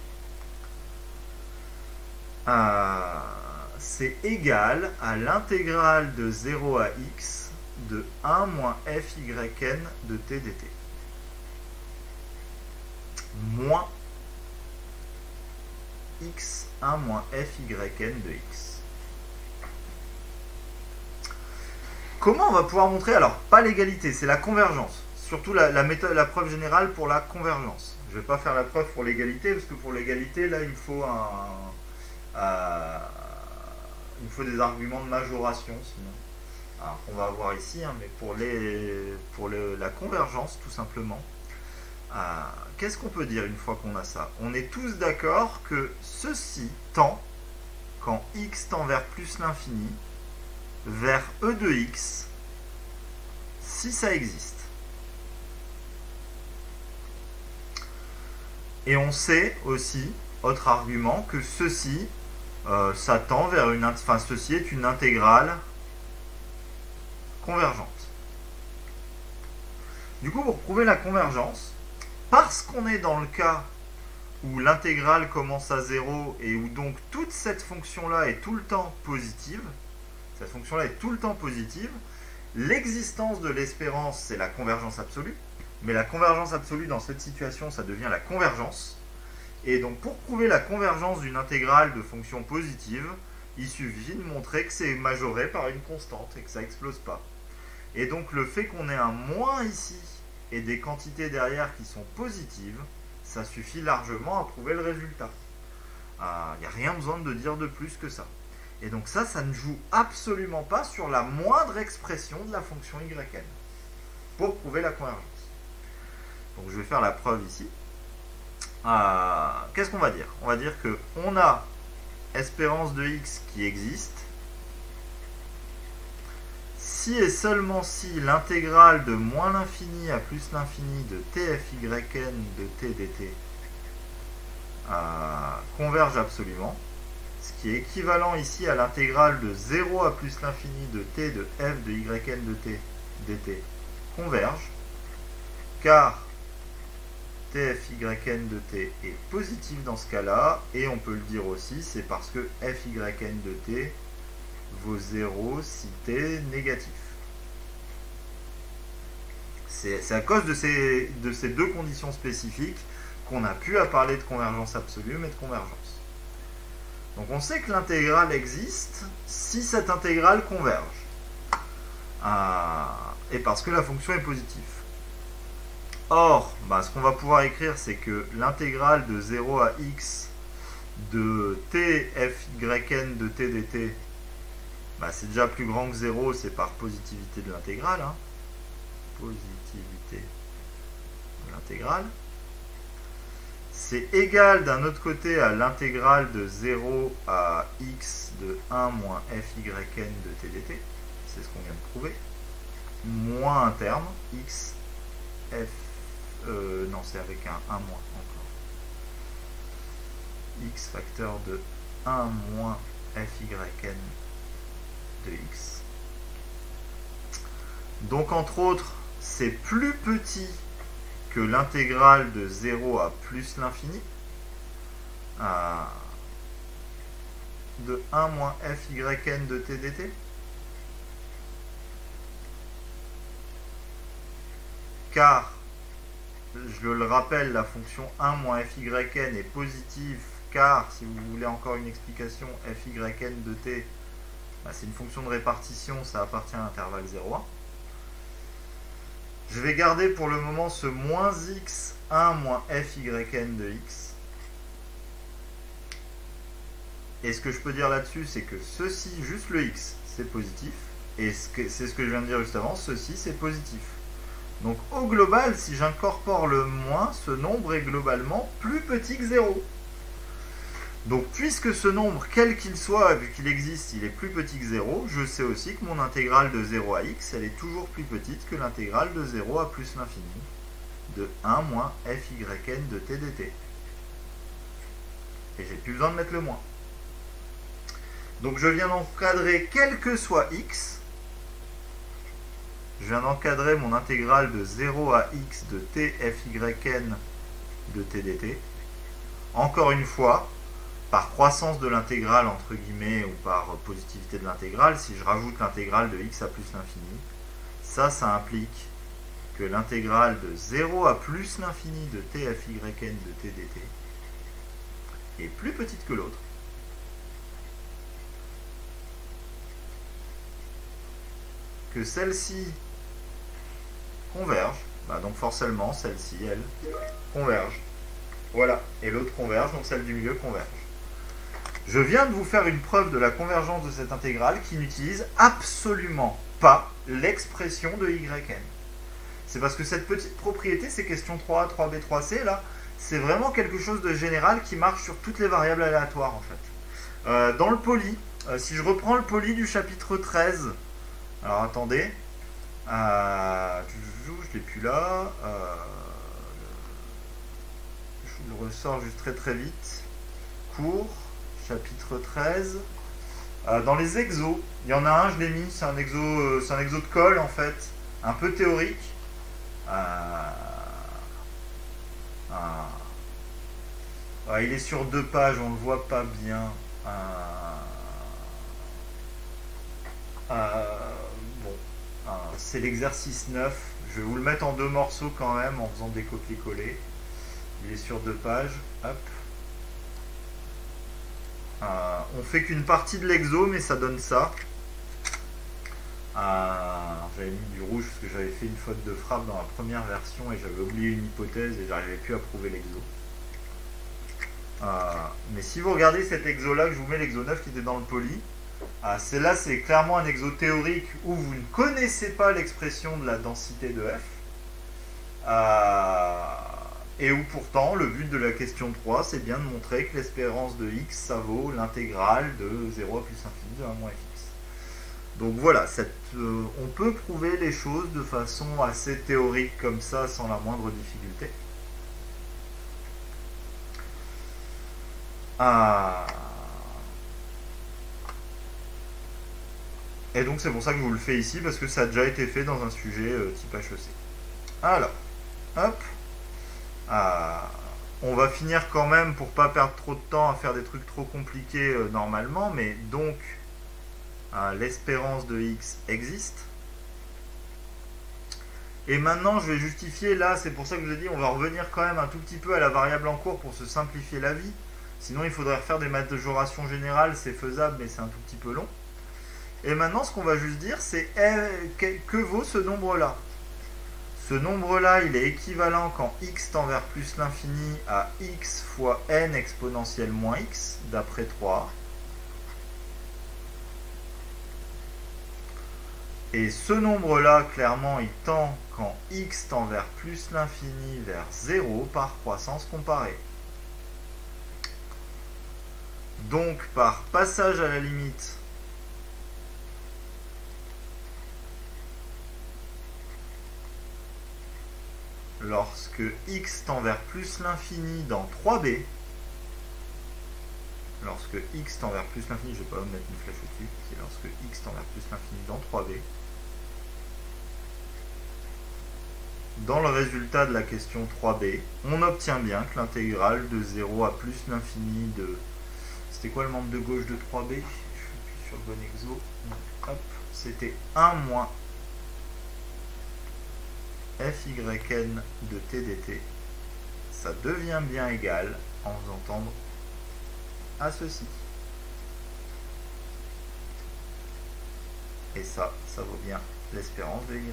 B: Euh, c'est égal à l'intégrale de zéro à x de un moins fyn de t dt. Moins x un moins fyn de x. Comment on va pouvoir montrer? Alors, pas l'égalité, c'est la convergence. Surtout la, la méthode, la preuve générale pour la convergence. Je ne vais pas faire la preuve pour l'égalité, parce que pour l'égalité, là, il me faut un... Euh, il faut des arguments de majoration sinon. Alors, on va voir ici, hein, mais pour, les, pour le, la convergence tout simplement, euh, qu'est-ce qu'on peut dire une fois qu'on a ça? On est tous d'accord que ceci tend, quand x tend vers plus l'infini, vers e de x, si ça existe. Et on sait aussi, autre argument, que ceci Euh, ça tend vers une... Enfin, ceci est une intégrale convergente. Du coup, pour prouver la convergence, parce qu'on est dans le cas où l'intégrale commence à zéro et où donc toute cette fonction-là est tout le temps positive, cette fonction-là est tout le temps positive, l'existence de l'espérance, c'est la convergence absolue, mais la convergence absolue dans cette situation, ça devient la convergence. Et donc pour prouver la convergence d'une intégrale de fonction positive, il suffit de montrer que c'est majoré par une constante et que ça n'explose pas. Et donc le fait qu'on ait un moins ici et des quantités derrière qui sont positives, ça suffit largement à prouver le résultat. Il euh, n'y a rien besoin de dire de plus que ça. Et donc ça, ça ne joue absolument pas sur la moindre expression de la fonction yn pour prouver la convergence. Donc je vais faire la preuve ici. Euh, Qu'est-ce qu'on va dire? On va dire que on a espérance de x qui existe si et seulement si l'intégrale de moins l'infini à plus l'infini de tfyn de t dt euh, converge absolument, ce qui est équivalent ici à l'intégrale de zéro à plus l'infini de t de f de yn de t dt converge, car tfyn de t est positif dans ce cas-là, et on peut le dire aussi, c'est parce que fyn de t vaut zéro si t est négatif. C'est à cause de ces, de ces deux conditions spécifiques qu'on a pu à parler de convergence absolue, mais de convergence. Donc on sait que l'intégrale existe si cette intégrale converge. Euh, et parce que la fonction est positive. Or, bah, ce qu'on va pouvoir écrire, c'est que l'intégrale de zéro à x de t f yn de t dt, bah, c'est déjà plus grand que zéro, c'est par positivité de l'intégrale. Hein. Positivité de l'intégrale. C'est égal d'un autre côté à l'intégrale de zéro à x de un moins f yn de t dt. C'est ce qu'on vient de prouver. Moins un terme, x, f, euh, non c'est avec un un moins encore. X facteur de un moins f yn de x. Donc entre autres, c'est plus petit que l'intégrale de zéro à plus l'infini euh, de un moins f yn de t dt. Car, je le rappelle, la fonction un moins f yn est positive, car, si vous voulez encore une explication, f yn de t, bah, c'est une fonction de répartition, ça appartient à l'intervalle zéro un. Je vais garder pour le moment ce moins x, un moins f yn de x. Et ce que je peux dire là-dessus, c'est que ceci, juste le x, c'est positif. Et c'est ce que je viens de dire juste avant, ceci, c'est positif. Donc au global, si j'incorpore le moins, ce nombre est globalement plus petit que zéro. Donc puisque ce nombre, quel qu'il soit, vu qu'il existe, il est plus petit que zéro, je sais aussi que mon intégrale de zéro à x, elle est toujours plus petite que l'intégrale de zéro à plus l'infini de un moins f yn de t dt. Et j'ai plus besoin de mettre le moins. Donc je viens d'encadrer quel que soit x. Je viens d'encadrer mon intégrale de zéro à x de t f yn de t dt. Encore une fois, par croissance de l'intégrale, entre guillemets, ou par positivité de l'intégrale, si je rajoute l'intégrale de x à plus l'infini, ça, ça implique que l'intégrale de zéro à plus l'infini de t f yn de t dt est plus petite que l'autre. Que celle-ci converge, bah donc forcément celle-ci, elle, converge. Voilà, et l'autre converge, donc celle du milieu converge. Je viens de vous faire une preuve de la convergence de cette intégrale qui n'utilise absolument pas l'expression de yn. C'est parce que cette petite propriété, ces questions trois A, trois B, trois C, là, c'est vraiment quelque chose de général qui marche sur toutes les variables aléatoires, en fait. Euh, dans le poly, euh, si je reprends le poly du chapitre treize, alors attendez, euh, je ne l'ai plus là, euh, je le ressors juste très très vite, cours, chapitre treize, euh, dans les exos, il y en a un, je l'ai mis, c'est un, exo, euh, c'est un exo de colle en fait, un peu théorique, euh, euh, ouais, il est sur deux pages, on ne le voit pas bien, euh, euh, bon, c'est l'exercice neuf, je vais vous le mettre en deux morceaux quand même en faisant des copier-coller. Il est sur deux pages, hop. Euh, on fait qu'une partie de l'exo, mais ça donne ça. Euh, j'avais mis du rouge parce que j'avais fait une faute de frappe dans la première version et j'avais oublié une hypothèse et j'arrivais plus à prouver l'exo. Euh, mais si vous regardez cet exo là, que je vous mets l'exo neuf qui était dans le poly, euh, c'est là c'est clairement un exo théorique où vous ne connaissez pas l'expression de la densité de f. Euh, et où pourtant le but de la question trois c'est bien de montrer que l'espérance de x ça vaut l'intégrale de zéro à plus infini de un moins fx. Donc voilà, cette, euh, on peut prouver les choses de façon assez théorique comme ça sans la moindre difficulté. Ah. Et donc c'est pour ça que je vous le fais ici parce que ça a déjà été fait dans un sujet euh, type H E C. Alors, hop. Ah, on va finir quand même pour pas perdre trop de temps à faire des trucs trop compliqués euh, normalement, mais donc euh, l'espérance de x existe. Et maintenant je vais justifier là, c'est pour ça que je vous ai dit on va revenir quand même un tout petit peu à la variable en cours pour se simplifier la vie. Sinon il faudrait refaire des majorations générales, c'est faisable mais c'est un tout petit peu long. Et maintenant ce qu'on va juste dire c'est eh, que, que vaut ce nombre là. Ce nombre-là, il est équivalent quand x tend vers plus l'infini à x fois n exponentielle moins x, d'après trois. Et ce nombre-là, clairement, il tend quand x tend vers plus l'infini vers zéro par croissance comparée. Donc, par passage à la limite, lorsque x tend vers plus l'infini dans trois b, lorsque x tend vers plus l'infini, je ne vais pas mettre une flèche au-dessus, c'est lorsque x tend vers plus l'infini dans trois b, dans le résultat de la question trois b, on obtient bien que l'intégrale de zéro à plus l'infini de... C'était quoi le membre de gauche de trois b? Je suis sur le bon exo. Hop, c'était un moins fyn de t dt. Ça devient bien égal en faisant tendre à ceci. Et ça, ça vaut bien l'espérance de yn.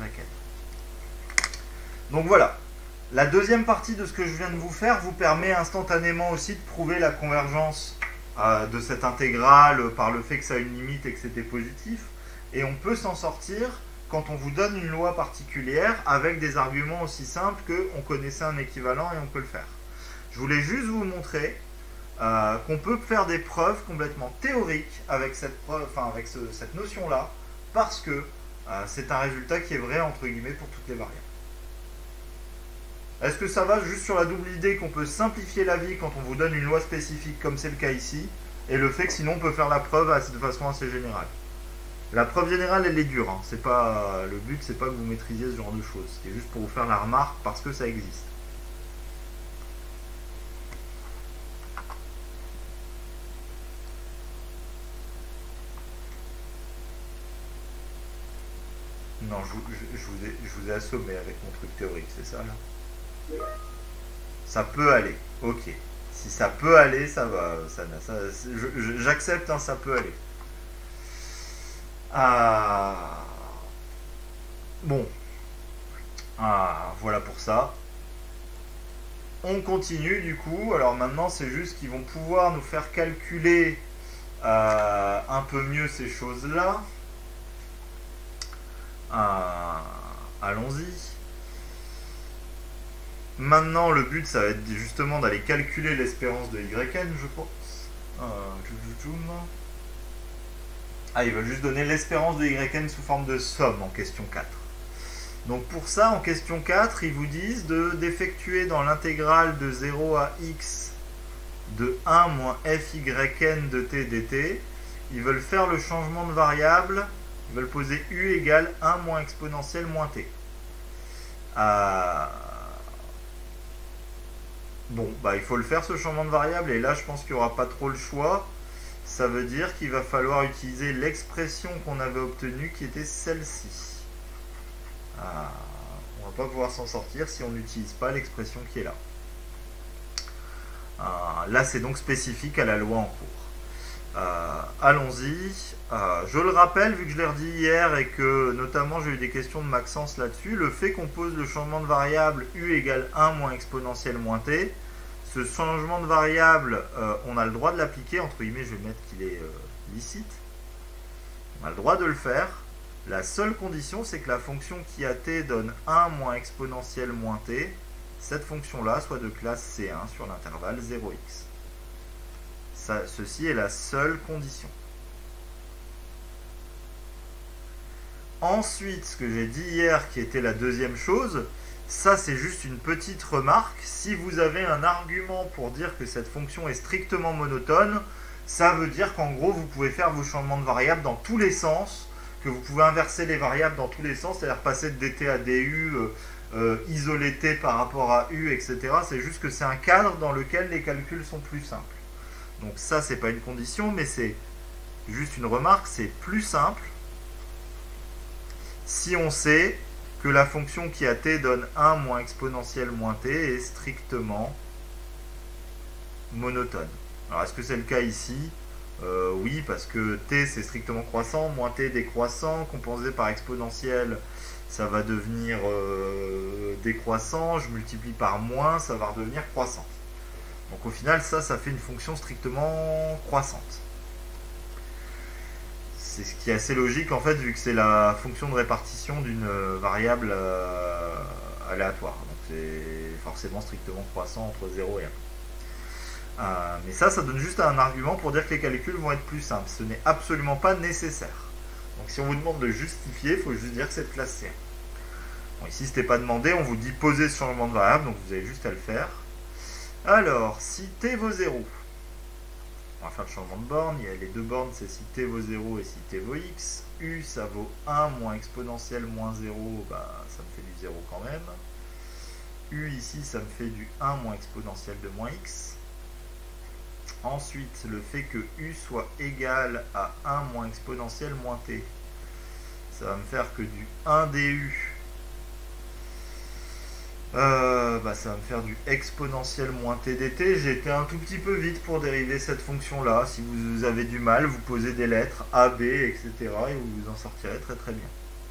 B: Donc voilà. La deuxième partie de ce que je viens de vous faire vous permet instantanément aussi de prouver la convergence euh, de cette intégrale par le fait que ça a une limite et que c'était positif. Et on peut s'en sortir quand on vous donne une loi particulière avec des arguments aussi simples qu'on connaissait un équivalent et on peut le faire. Je voulais juste vous montrer euh, qu'on peut faire des preuves complètement théoriques avec cette, preuve, enfin, avec ce, cette notion-là, parce que euh, c'est un résultat qui est vrai entre guillemets pour toutes les variables. Est-ce que ça va juste sur la double idée qu'on peut simplifier la vie quand on vous donne une loi spécifique comme c'est le cas ici, et le fait que sinon on peut faire la preuve de façon assez générale. La preuve générale, elle est dure. Hein. C'est pas, le but, c'est pas que vous maîtrisiez ce genre de choses. C'est juste pour vous faire la remarque parce que ça existe. Non, je, je, je, vous ai, je vous ai assommé avec mon truc théorique, c'est ça là? Ça peut aller. Ok. Si ça peut aller, ça va. Ça, ça, j'accepte, hein, ça peut aller. Ah. Bon. Ah, voilà pour ça. On continue du coup. Alors maintenant, c'est juste qu'ils vont pouvoir nous faire calculer euh, un peu mieux ces choses-là. Ah, allons-y. Maintenant, le but, ça va être justement d'aller calculer l'espérance de yn, je pense. Euh, Ah, il va juste donner l'espérance de yn sous forme de somme en question quatre. Donc pour ça, en question quatre, ils vous disent de d'effectuer dans l'intégrale de zéro à x de un moins fyn de t dt. Ils veulent faire le changement de variable. Ils veulent poser u égale un moins exponentielle moins t. Euh... Bon, bah il faut le faire ce changement de variable. Et là, je pense qu'il n'y aura pas trop le choix. Ça veut dire qu'il va falloir utiliser l'expression qu'on avait obtenue qui était celle-ci. Ah, on ne va pas pouvoir s'en sortir si on n'utilise pas l'expression qui est là. Ah, là, c'est donc spécifique à la loi en cours. Euh, Allons-y. Euh, je le rappelle, vu que je l'ai redit hier et que notamment j'ai eu des questions de Maxence là-dessus, le fait qu'on pose le changement de variable u égale un moins exponentielle moins t, ce changement de variable, euh, on a le droit de l'appliquer, entre guillemets, je vais mettre qu'il est euh, licite. On a le droit de le faire. La seule condition, c'est que la fonction qui a t donne un moins exponentielle moins t, cette fonction-là soit de classe C un sur l'intervalle zéro x. Ça, ceci est la seule condition. Ensuite, ce que j'ai dit hier, qui était la deuxième chose, ça c'est juste une petite remarque. Si vous avez un argument pour dire que cette fonction est strictement monotone, ça veut dire qu'en gros vous pouvez faire vos changements de variables dans tous les sens, que vous pouvez inverser les variables dans tous les sens, c'est-à-dire passer de dt à du, euh, euh, isoler t par rapport à u, et cetera. C'est juste que c'est un cadre dans lequel les calculs sont plus simples. Donc ça, c'est pas une condition, mais c'est juste une remarque, c'est plus simple si on sait que la fonction qui a t donne un moins exponentielle moins t est strictement monotone. Alors est-ce que c'est le cas ici? euh, Oui, parce que t c'est strictement croissant, moins t décroissant, compensé par exponentielle, ça va devenir euh, décroissant, je multiplie par moins, ça va redevenir croissant. Donc au final, ça, ça fait une fonction strictement croissante. C'est ce qui est assez logique en fait, vu que c'est la fonction de répartition d'une variable euh, aléatoire. Donc c'est forcément strictement croissant entre zéro et un. Euh, mais ça, ça donne juste un argument pour dire que les calculs vont être plus simples. Ce n'est absolument pas nécessaire. Donc si on vous demande de justifier, il faut juste dire que cette classe c'est un. Bon, ici, ce n'était pas demandé, on vous dit poser ce changement de variable, donc vous avez juste à le faire. Alors, si t vaut zéro, on va faire le changement de borne. Il y a les deux bornes, c'est si t vaut zéro et si t vaut x. U, ça vaut un moins exponentielle moins zéro, bah, ça me fait du zéro quand même. U ici, ça me fait du un moins exponentielle de moins x. Ensuite, le fait que U soit égal à un moins exponentielle moins t, ça va me faire que du un du, euh, bah, ça va me faire du exponentielle moins t dt. J'ai été un tout petit peu vite pour dériver cette fonction-là. Si vous avez du mal, vous posez des lettres A, B, et cetera et vous vous en sortirez très très bien.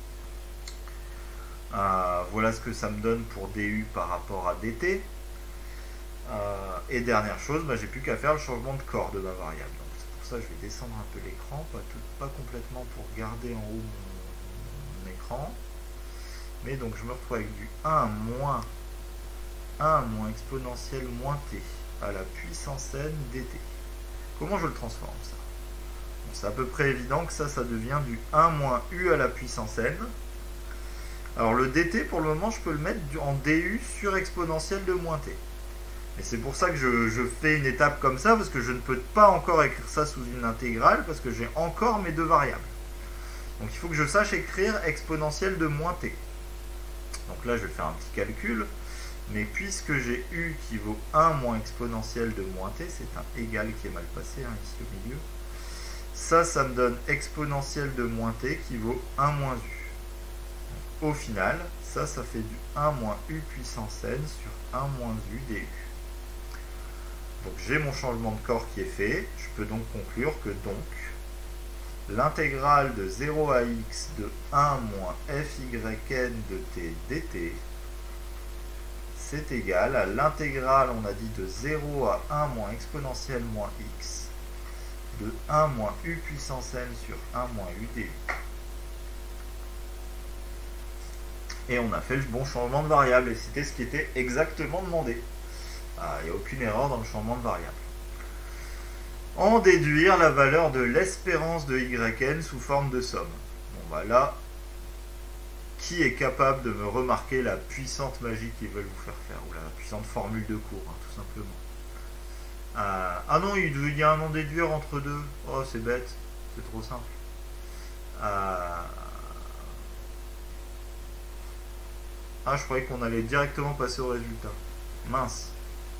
B: Euh, voilà ce que ça me donne pour du par rapport à dt. Euh, et dernière chose, bah, j'ai plus qu'à faire le changement de corps de ma variable. Donc c'est pour ça que je vais descendre un peu l'écran, pas, tout, pas complètement pour garder en haut mon, mon écran. Mais donc je me retrouve avec du un moins un moins exponentielle moins t à la puissance n dt. Comment je le transforme ça? Bon, c'est à peu près évident que ça, ça devient du un moins u à la puissance n. Alors le dt, pour le moment, je peux le mettre en du sur exponentielle de moins t. Et c'est pour ça que je, je fais une étape comme ça, parce que je ne peux pas encore écrire ça sous une intégrale, parce que j'ai encore mes deux variables. Donc il faut que je sache écrire exponentielle de moins t. Donc là, je vais faire un petit calcul. Mais puisque j'ai u qui vaut un moins exponentielle de moins t, c'est un égal qui est mal passé, hein, ici au milieu. Ça, ça me donne exponentielle de moins t qui vaut un moins u. Donc, au final, ça, ça fait du un moins u puissance n sur un moins u du. Donc j'ai mon changement de corps qui est fait. Je peux donc conclure que donc l'intégrale de zéro à x de un moins fyn de t dt, c'est égal à l'intégrale, on a dit, de zéro à un moins exponentielle moins x de un moins u puissance n sur un moins u du. Et on a fait le bon changement de variable, et c'était ce qui était exactement demandé. Il n'y a aucune erreur dans le changement de variable. En déduire la valeur de l'espérance de yn sous forme de somme. Bon bah là, qui est capable de me remarquer la puissante magie qu'ils veulent vous faire faire, ou la puissante formule de cours, hein, tout simplement. Euh, ah non, il y a un non déduire entre deux. Oh, c'est bête, c'est trop simple. Euh, ah, je croyais qu'on allait directement passer au résultat. Mince.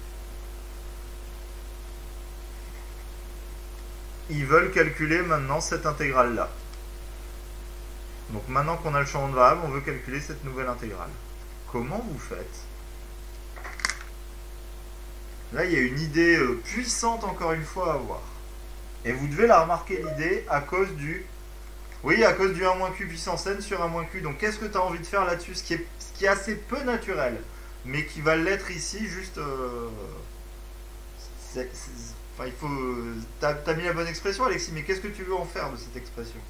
B: Ils veulent calculer maintenant cette intégrale-là. Donc maintenant qu'on a le changement de variable, on veut calculer cette nouvelle intégrale. Comment vous faites? Là, il y a une idée euh, puissante, encore une fois, à avoir. Et vous devez la remarquer, l'idée, à cause du... Oui, à cause du un moins q puissance n sur un moins q. Donc qu'est-ce que tu as envie de faire là-dessus, ce, qui est... ce qui est assez peu naturel, mais qui va l'être ici, juste... Euh... c'est, c'est... Enfin, il faut... T'as, t'as mis la bonne expression, Alexis, mais qu'est-ce que tu veux en faire de cette expression?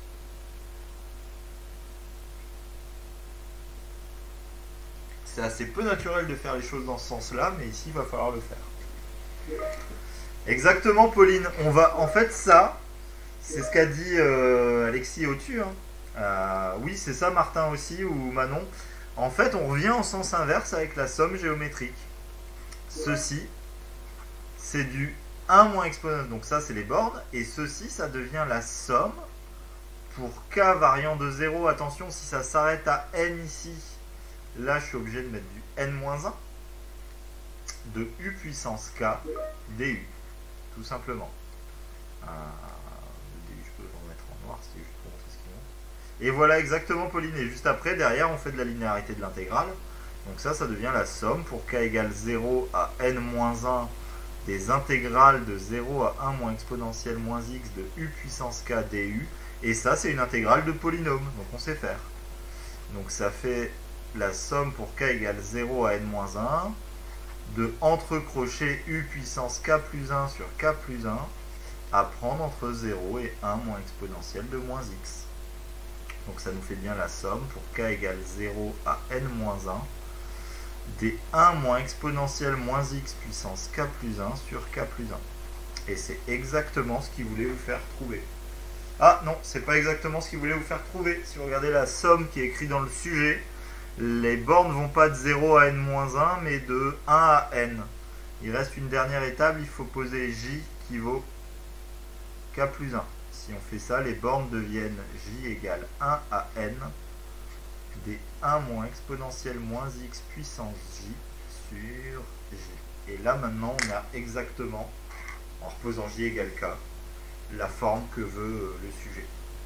B: C'est assez peu naturel de faire les choses dans ce sens-là, mais ici, il va falloir le faire. Exactement, Pauline. On va... En fait, ça, c'est ce qu'a dit euh, Alexis au-dessus. Hein. Euh, oui, c'est ça, Martin aussi, ou Manon. En fait, on revient en sens inverse avec la somme géométrique. Ceci, c'est du un moins exponentielle, donc ça c'est les bornes, et ceci ça devient la somme pour k variant de zéro. Attention, si ça s'arrête à n ici, là je suis obligé de mettre du n moins un de u puissance k du, tout simplement. Euh, du, je peux le remettre en noir, c'était juste pour montrer ce qu'il montre. Et voilà exactement, Pauline, et juste après, derrière on fait de la linéarité de l'intégrale, donc ça ça devient la somme pour k égale zéro à n moins un des intégrales de zéro à un moins exponentielle moins x de u puissance k du, et ça c'est une intégrale de polynôme, donc on sait faire. Donc ça fait la somme pour k égale zéro à n moins un de entre crochet u puissance k plus un sur k plus un à prendre entre zéro et un moins exponentielle de moins x. Donc ça nous fait bien la somme pour k égale zéro à n moins un des un moins exponentielle moins x puissance k plus un sur k plus un. Et c'est exactement ce qu'il voulait vous faire trouver. Ah non, c'est pas exactement ce qu'il voulait vous faire trouver. Si vous regardez la somme qui est écrite dans le sujet, les bornes vont pas de zéro à n moins un, mais de un à n. Il reste une dernière étape, il faut poser j qui vaut k plus un. Si on fait ça, les bornes deviennent j égale un à n des un moins exponentielle moins x puissance j sur j. Et là maintenant, on a exactement, en reposant j égale k, la forme que veut le sujet.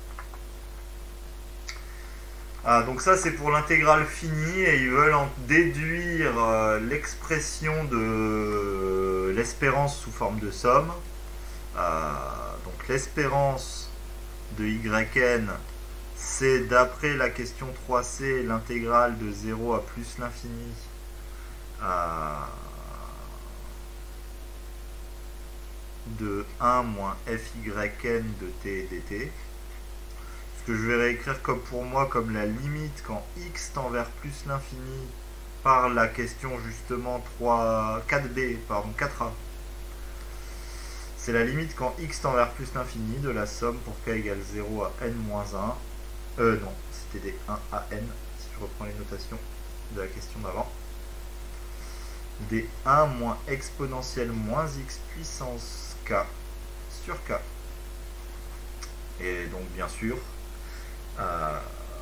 B: Ah, donc ça c'est pour l'intégrale finie et ils veulent en déduire euh, l'expression de l'espérance sous forme de somme. Euh, donc l'espérance de yn, c'est d'après la question trois c l'intégrale de zéro à plus l'infini euh, de un moins fyn de t dt. Ce que je vais réécrire comme pour moi comme la limite quand x tend vers plus l'infini par la question justement trois, quatre b, pardon, quatre a. C'est la limite quand x tend vers plus l'infini de la somme pour k égale zéro à n moins un. Euh non, c'était des un à n, si je reprends les notations de la question d'avant. Des un moins exponentielle moins x puissance k sur k. Et donc bien sûr, euh,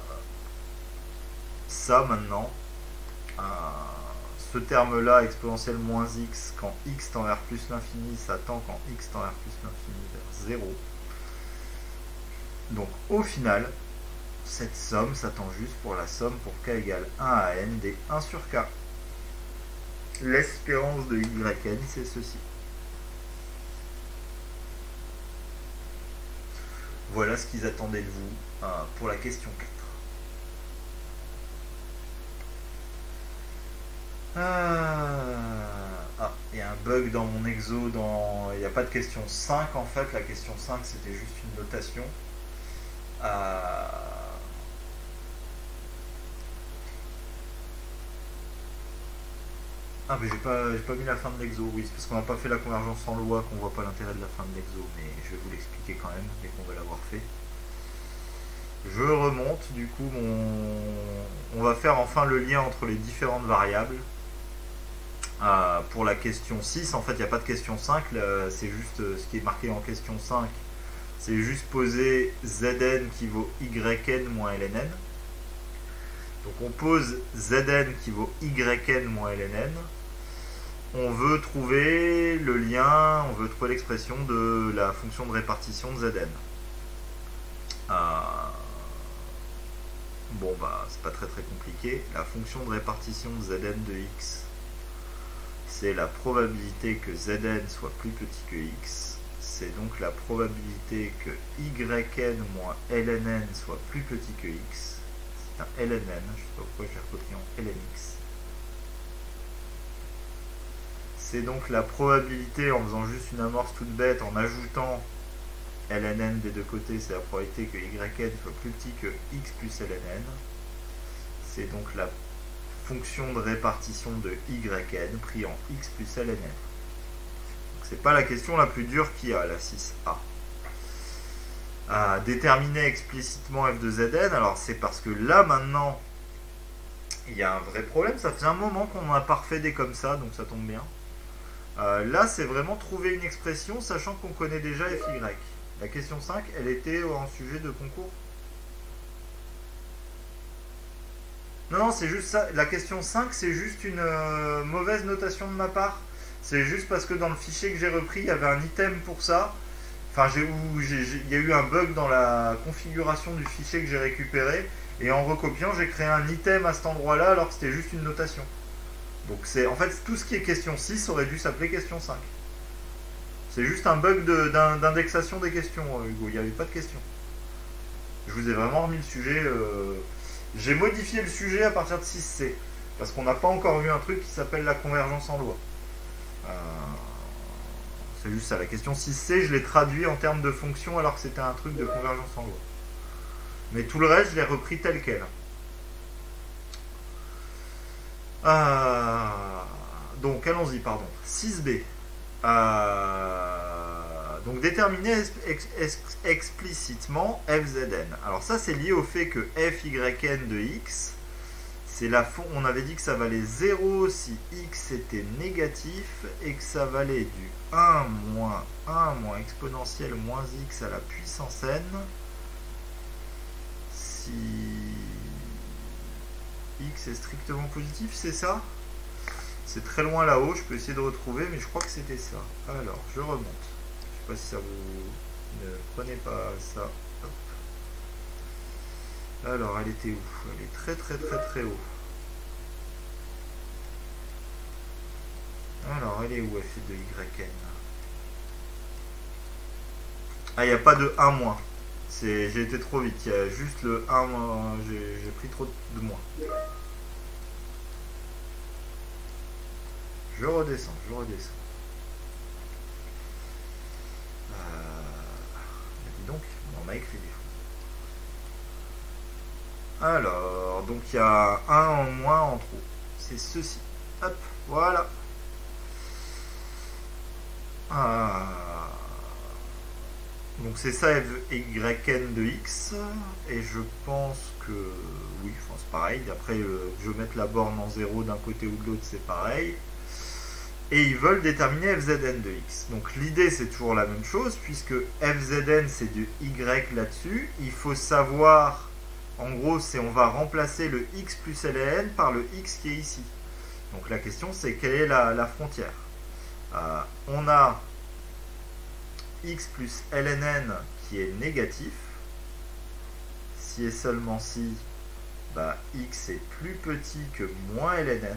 B: ça maintenant, euh, ce terme là, exponentielle moins x, quand x tend vers plus l'infini, ça tend quand x tend vers plus l'infini vers zéro. Donc au final, cette somme, ça tend juste pour la somme pour k égale un à n des un sur k. L'espérance de yn, c'est ceci. Voilà ce qu'ils attendaient de vous euh, pour la question quatre. Euh... Ah, il y a un bug dans mon exo, dans... il n'y a pas de question cinq en fait, la question cinq c'était juste une notation. Euh... Ah mais j'ai pas, j'ai pas mis la fin de l'exo, oui, c'est parce qu'on n'a pas fait la convergence en loi qu'on voit pas l'intérêt de la fin de l'exo, mais je vais vous l'expliquer quand même, dès qu'on va l'avoir fait. Je remonte, du coup, mon... on va faire enfin le lien entre les différentes variables. Euh, pour la question six, en fait, il n'y a pas de question cinq, c'est juste ce qui est marqué en question cinq, c'est juste poser Zn qui vaut Yn moins Ln. Donc on pose Zn qui vaut Yn moins Ln. On veut trouver le lien, on veut trouver l'expression de la fonction de répartition de Zn. Euh, bon bah c'est pas très très compliqué. La fonction de répartition de Zn de x, c'est la probabilité que Zn soit plus petit que x. C'est donc la probabilité que Yn moins Ln soit plus petit que x. C'est un Ln, je ne sais pas pourquoi j'ai recopié en Lnx. C'est donc la probabilité, en faisant juste une amorce toute bête, en ajoutant Ln des deux côtés, c'est la probabilité que Yn soit plus petit que x plus Ln. C'est donc la fonction de répartition de Yn pris en x plus Ln. C'est pas la question la plus dure qu'il y a, la six a. À déterminer explicitement f de Zn, alors c'est parce que là maintenant, il y a un vrai problème, ça fait un moment qu'on n'a pas refait des comme ça, donc ça tombe bien. Euh, là, c'est vraiment trouver une expression, sachant qu'on connaît déjà Fy. La question cinq, elle était en sujet de concours. Non, non, c'est juste ça. La question cinq, c'est juste une euh, mauvaise notation de ma part. C'est juste parce que dans le fichier que j'ai repris, il y avait un item pour ça. Enfin, il y a eu un bug dans la configuration du fichier que j'ai récupéré. Et en recopiant, j'ai créé un item à cet endroit-là, alors que c'était juste une notation. Donc c'est en fait tout ce qui est question six aurait dû s'appeler question cinq. C'est juste un bug d'indexation de, des questions, Hugo. Il n'y avait pas de questions. Je vous ai vraiment remis le sujet. Euh, J'ai modifié le sujet à partir de six C, parce qu'on n'a pas encore vu un truc qui s'appelle la convergence en loi. Euh, c'est juste ça, la question six C, je l'ai traduit en termes de fonction alors que c'était un truc de convergence en loi. Mais tout le reste, je l'ai repris tel quel. Euh, donc, allons-y, pardon. six B. Euh, donc, déterminer ex ex explicitement f z n. Alors, ça, c'est lié au fait que f y n de x, c'est la fon on avait dit que ça valait zéro si x était négatif et que ça valait du un moins un moins exponentielle moins x à la puissance n si x est strictement positif, c'est ça? C'est très loin là-haut, je peux essayer de retrouver, mais je crois que c'était ça. Alors, je remonte. Je sais pas si ça vous... Ne prenez pas ça. Hop. Alors, elle était où? Elle est très très très très haut. Alors, elle est où f de yn? Ah, il n'y a pas de un moins. J'ai été trop vite. Il y a juste le un moins. J'ai pris trop de moins. Je redescends, je redescends. Euh... Dis donc, mon mic fait défaut. Alors, donc il y a un en moins en trop. C'est ceci. Hop, voilà. Ah. Donc c'est ça f yn de x. Et je pense que... Oui, enfin, c'est pareil. Après, euh, que je mette la borne en zéro d'un côté ou de l'autre, c'est pareil. Et ils veulent déterminer f z n de x. Donc l'idée, c'est toujours la même chose, puisque f z n, c'est du y là-dessus. Il faut savoir... En gros, c'est on va remplacer le x plus ln par le x qui est ici. Donc la question, c'est quelle est la, la frontière? euh, On a x plus ln qui est négatif. Si et seulement si bah, x est plus petit que moins ln.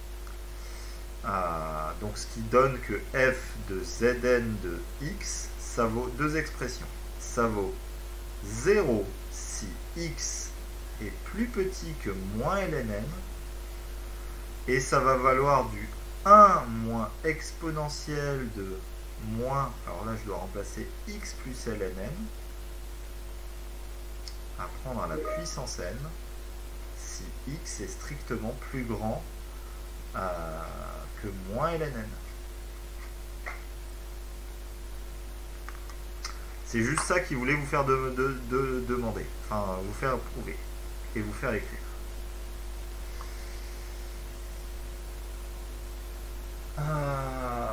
B: Euh, donc ce qui donne que f de zn de x, ça vaut deux expressions. Ça vaut zéro si x est plus petit que moins ln, et ça va valoir du un moins exponentielle de moins, alors là je dois remplacer x plus ln, à prendre à la puissance n, si x est strictement plus grand euh, que moins ln. C'est juste ça qu'il voulait vous faire de, de, de, demander, enfin vous faire prouver et vous faire écrire. Euh...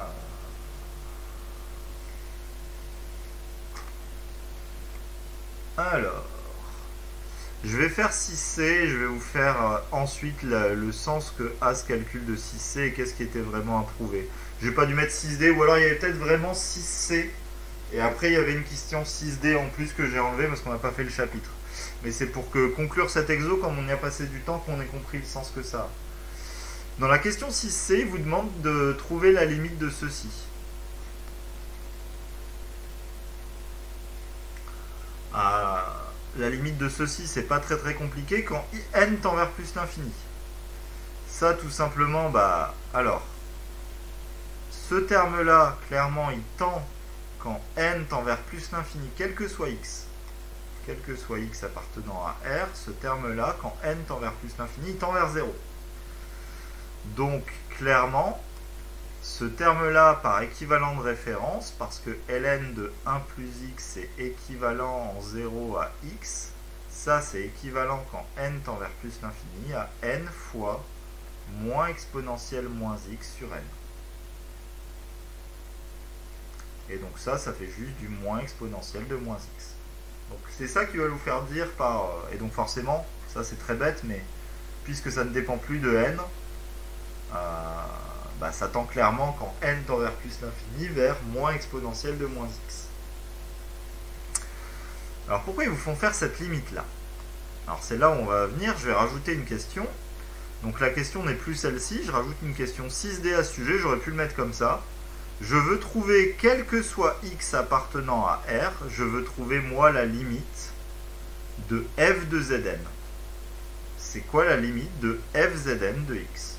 B: Alors, je vais faire six C, je vais vous faire euh, ensuite la, le sens que a ce calcul de six C et qu'est-ce qui était vraiment à prouver. J'ai pas dû mettre six D, ou alors il y avait peut-être vraiment six C. Et après, il y avait une question six D en plus que j'ai enlevé parce qu'on n'a pas fait le chapitre. Mais c'est pour que conclure cet exo, comme on y a passé du temps, qu'on ait compris le sens que ça a. Dans la question six C, il vous demande de trouver la limite de ceci. Ah, la limite de ceci, c'est pas très très compliqué quand n tend vers plus l'infini. Ça, tout simplement, bah, alors, ce terme-là, clairement, il tend quand n tend vers plus l'infini, quel que soit x, quel que soit x appartenant à R, ce terme-là, quand n tend vers plus l'infini, il tend vers zéro. Donc, clairement, ce terme-là, par équivalent de référence, parce que ln de un plus x est équivalent en zéro à x, ça c'est équivalent quand n tend vers plus l'infini à n fois moins exponentielle moins x sur n. Et donc ça, ça fait juste du moins exponentielle de moins x. Donc c'est ça qui va vous faire dire par... Et donc forcément, ça c'est très bête, mais puisque ça ne dépend plus de n, euh, bah, ça tend clairement quand n tend vers plus l'infini vers moins exponentielle de moins x. Alors pourquoi ils vous font faire cette limite-là? Alors c'est là où on va venir, je vais rajouter une question. Donc la question n'est plus celle-ci, je rajoute une question six D à ce sujet, j'aurais pu le mettre comme ça. Je veux trouver, quel que soit x appartenant à R, je veux trouver moi la limite de f de zn. c'est quoi la limite de f z n de x?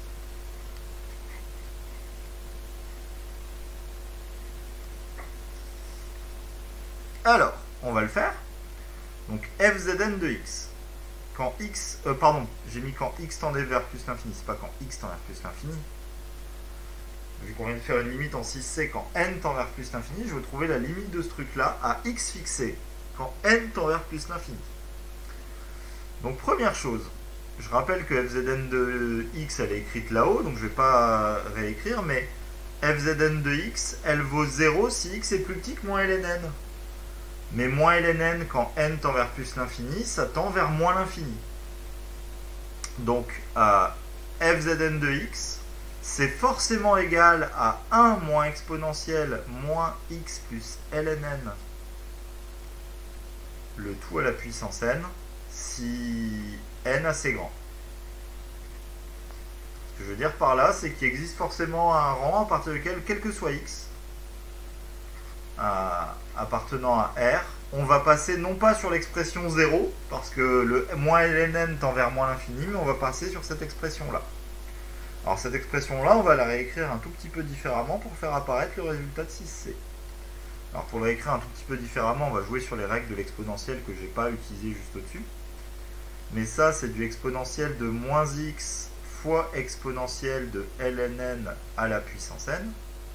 B: Alors, on va le faire. Donc f z n de x. Quand x, euh, pardon, j'ai mis quand x tendait vers plus l'infini, c'est pas quand x tend vers plus l'infini. Vu qu'on vient de faire une limite en six c, quand n tend vers plus l'infini, je veux trouver la limite de ce truc-là à x fixé, quand n tend vers plus l'infini. Donc première chose, je rappelle que f z n de x, elle est écrite là-haut, donc je ne vais pas réécrire, mais f z n de x, elle vaut zéro si x est plus petit que moins ln n. Mais moins ln n, quand n tend vers plus l'infini, ça tend vers moins l'infini. Donc, euh, f z n de x, c'est forcément égal à un moins exponentielle moins x plus ln n, le tout à la puissance n, si n assez grand. Ce que je veux dire par là, c'est qu'il existe forcément un rang à partir duquel, quel que soit x, euh, appartenant à R, on va passer non pas sur l'expression zéro, parce que le moins ln n tend vers moins l'infini, mais on va passer sur cette expression-là. Alors cette expression-là, on va la réécrire un tout petit peu différemment pour faire apparaître le résultat de six c. Alors pour le réécrire un tout petit peu différemment, on va jouer sur les règles de l'exponentielle que je n'ai pas utilisées juste au-dessus. Mais ça, c'est du exponentiel de moins x fois exponentielle de ln n à la puissance n.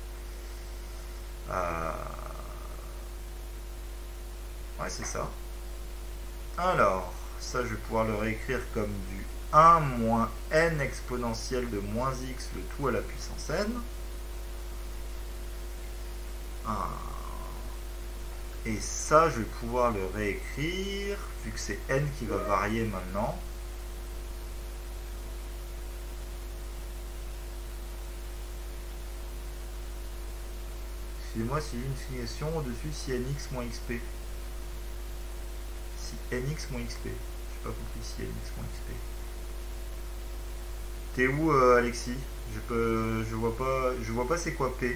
B: Euh... Ouais, c'est ça. Alors, ça, je vais pouvoir le réécrire comme du un moins n exponentielle de moins x, le tout à la puissance n. Ah. Et ça, je vais pouvoir le réécrire, vu que c'est n qui va varier maintenant. Excusez-moi si j'ai une finition au-dessus, si nx moins xp. Si nx moins xp. Je n'ai pas compris si nx moins xp. T'es où, euh, Alexis? Je peux, je vois pas, je vois pas c'est quoi P.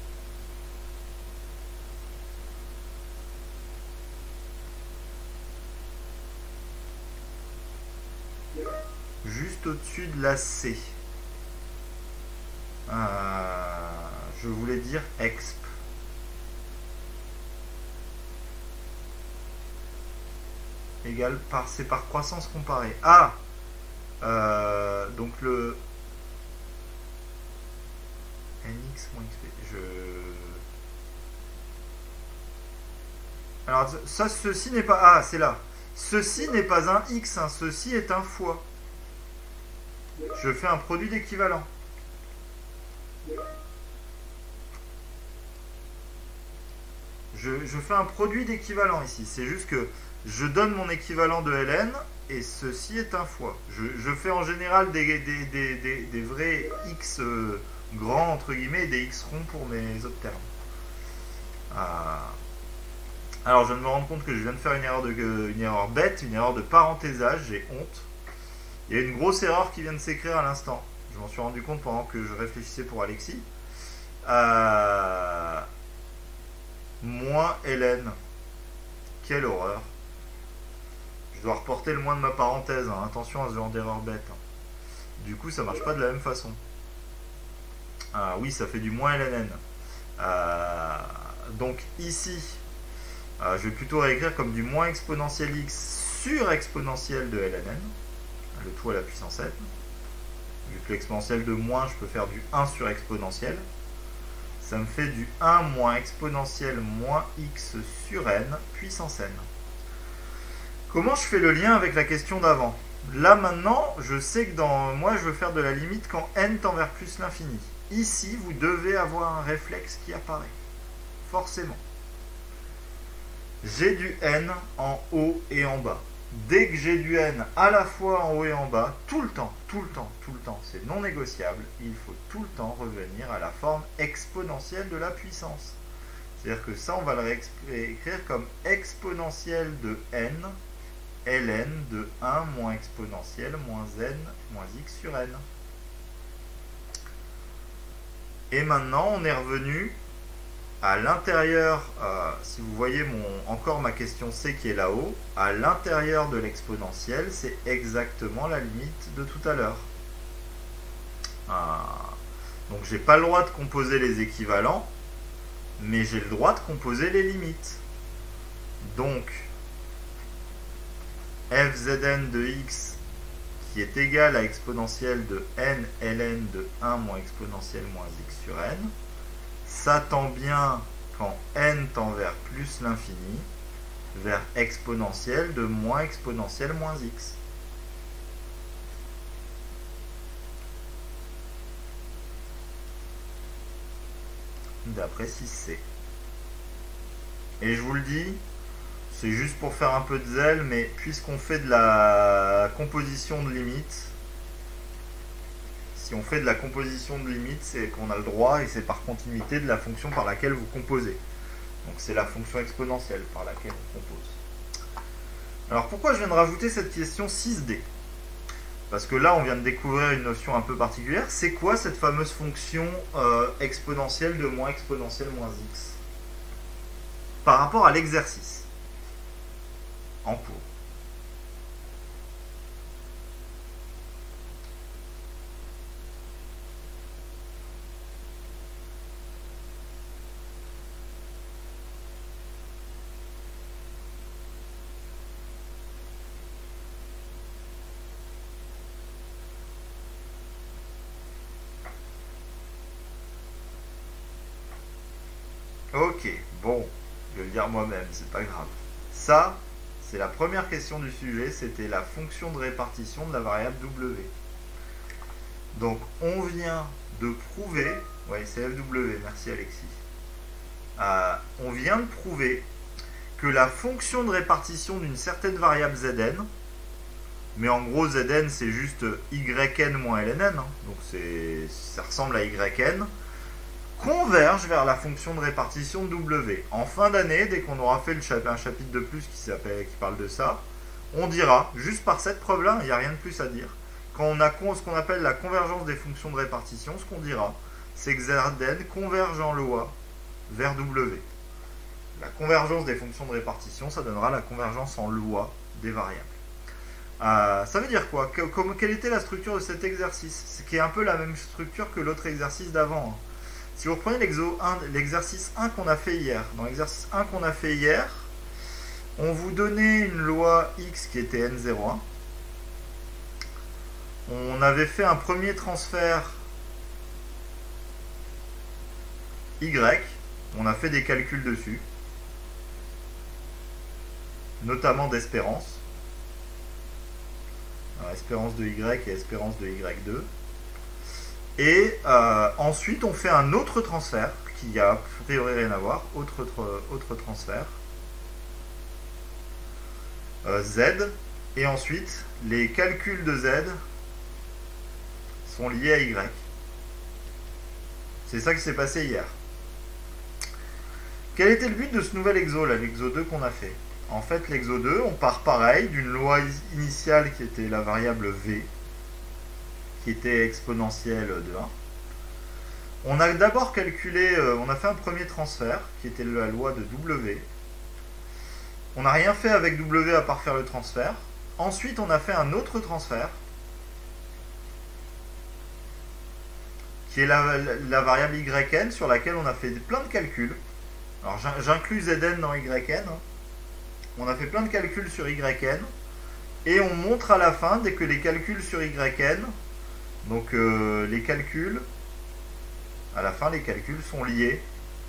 B: Juste au-dessus de la C. Euh, je voulais dire exp. Égal par, c'est par croissance comparée. Ah, euh, donc le nx moins xp. Je. Alors ça, ceci n'est pas. Ah, c'est là. Ceci n'est pas un x, hein. Ceci est un fois. Je fais un produit d'équivalent. Je, je fais un produit d'équivalent ici. C'est juste que je donne mon équivalent de ln et ceci est un fois. Je, je fais en général des, des, des, des, des vrais x euh, grands entre guillemets et des x ronds pour mes autres termes. Euh, alors je viens de me rendre compte que je viens de faire une erreur, de, une erreur bête, une erreur de parenthésage, j'ai honte. Il y a une grosse erreur qui vient de s'écrire à l'instant. Je m'en suis rendu compte pendant que je réfléchissais pour Alexis. Euh, moins ln. Quelle horreur. Je dois reporter le moins de ma parenthèse. Hein. Attention à ce genre d'erreur bête. Hein. Du coup, ça marche pas de la même façon. Ah, oui, ça fait du moins ln. Euh, donc ici, euh, je vais plutôt réécrire comme du moins exponentielle x sur exponentielle de ln. Le tout à la puissance n. Vu que l'exponentielle de moins, je peux faire du un sur exponentielle. Ça me fait du un moins exponentielle moins x sur n puissance n. Comment je fais le lien avec la question d'avant? Là maintenant, je sais que dans moi, je veux faire de la limite quand n tend vers plus l'infini. Ici, vous devez avoir un réflexe qui apparaît. Forcément. J'ai du n en haut et en bas. Dès que j'ai du n à la fois en haut et en bas, tout le temps, tout le temps, tout le temps, c'est non négociable, il faut tout le temps revenir à la forme exponentielle de la puissance. C'est-à-dire que ça, on va le réécrire comme exponentielle de n, ln de un moins exponentielle moins n moins x sur n. Et maintenant, on est revenu à l'intérieur, euh, si vous voyez mon, encore ma question C qui est là-haut, à l'intérieur de l'exponentielle, c'est exactement la limite de tout à l'heure. Ah. Donc j'ai pas le droit de composer les équivalents, mais j'ai le droit de composer les limites. Donc f zn de x qui est égal à exponentielle de n ln de un moins exponentielle moins x sur n, ça tend bien, quand n tend vers plus l'infini, vers exponentielle de moins exponentielle moins x. D'après six C. Et je vous le dis, c'est juste pour faire un peu de zèle, mais puisqu'on fait de la composition de limites, si on fait de la composition de limites, c'est qu'on a le droit, et c'est par continuité de la fonction par laquelle vous composez. Donc c'est la fonction exponentielle par laquelle on compose. Alors pourquoi je viens de rajouter cette question six D? Parce que là, on vient de découvrir une notion un peu particulière. C'est quoi cette fameuse fonction euh, exponentielle de moins exponentielle moins x par rapport à l'exercice en cours? Ok, bon, je vais le dire moi-même, c'est pas grave. Ça, c'est la première question du sujet, c'était la fonction de répartition de la variable W. Donc, on vient de prouver, ouais, c'est F W, merci Alexis. Euh, on vient de prouver que la fonction de répartition d'une certaine variable Zn, mais en gros Zn c'est juste Yn moins Ln, hein, donc ça ressemble à Yn, converge vers la fonction de répartition de W. En fin d'année, dès qu'on aura fait le chap un chapitre de plus qui, qui parle de ça, on dira, juste par cette preuve-là, il n'y a rien de plus à dire, quand on a ce qu'on appelle la convergence des fonctions de répartition, ce qu'on dira, c'est que Zn converge en loi vers W. La convergence des fonctions de répartition, ça donnera la convergence en loi des variables. Euh, ça veut dire quoi? que, comme, Quelle était la structure de cet exercice? C'est qui est un peu la même structure que l'autre exercice d'avant. Hein. Si vous reprenez l'exercice un qu'on a fait hier, dans l'exercice un qu'on a fait hier, on vous donnait une loi x qui était n zéro un. On avait fait un premier transfert y, on a fait des calculs dessus, notamment d'espérance. Espérance de y et espérance de y deux. Et euh, ensuite, on fait un autre transfert, qui a a priori rien à voir, autre, autre transfert, euh, z, et ensuite, les calculs de z sont liés à y. C'est ça qui s'est passé hier. Quel était le but de ce nouvel exo, là, l'exo deux qu'on a fait? En fait, l'exo deux, on part pareil d'une loi initiale qui était la variable v, qui était exponentielle de un. On a d'abord calculé, euh, on a fait un premier transfert, qui était la loi de W. On n'a rien fait avec W à part faire le transfert. Ensuite, on a fait un autre transfert, qui est la, la, la variable yn, sur laquelle on a fait plein de calculs. Alors, j'inclus Zn dans yn. On a fait plein de calculs sur yn. Et on montre à la fin, dès que les calculs sur yn, donc euh, les calculs, à la fin, les calculs sont liés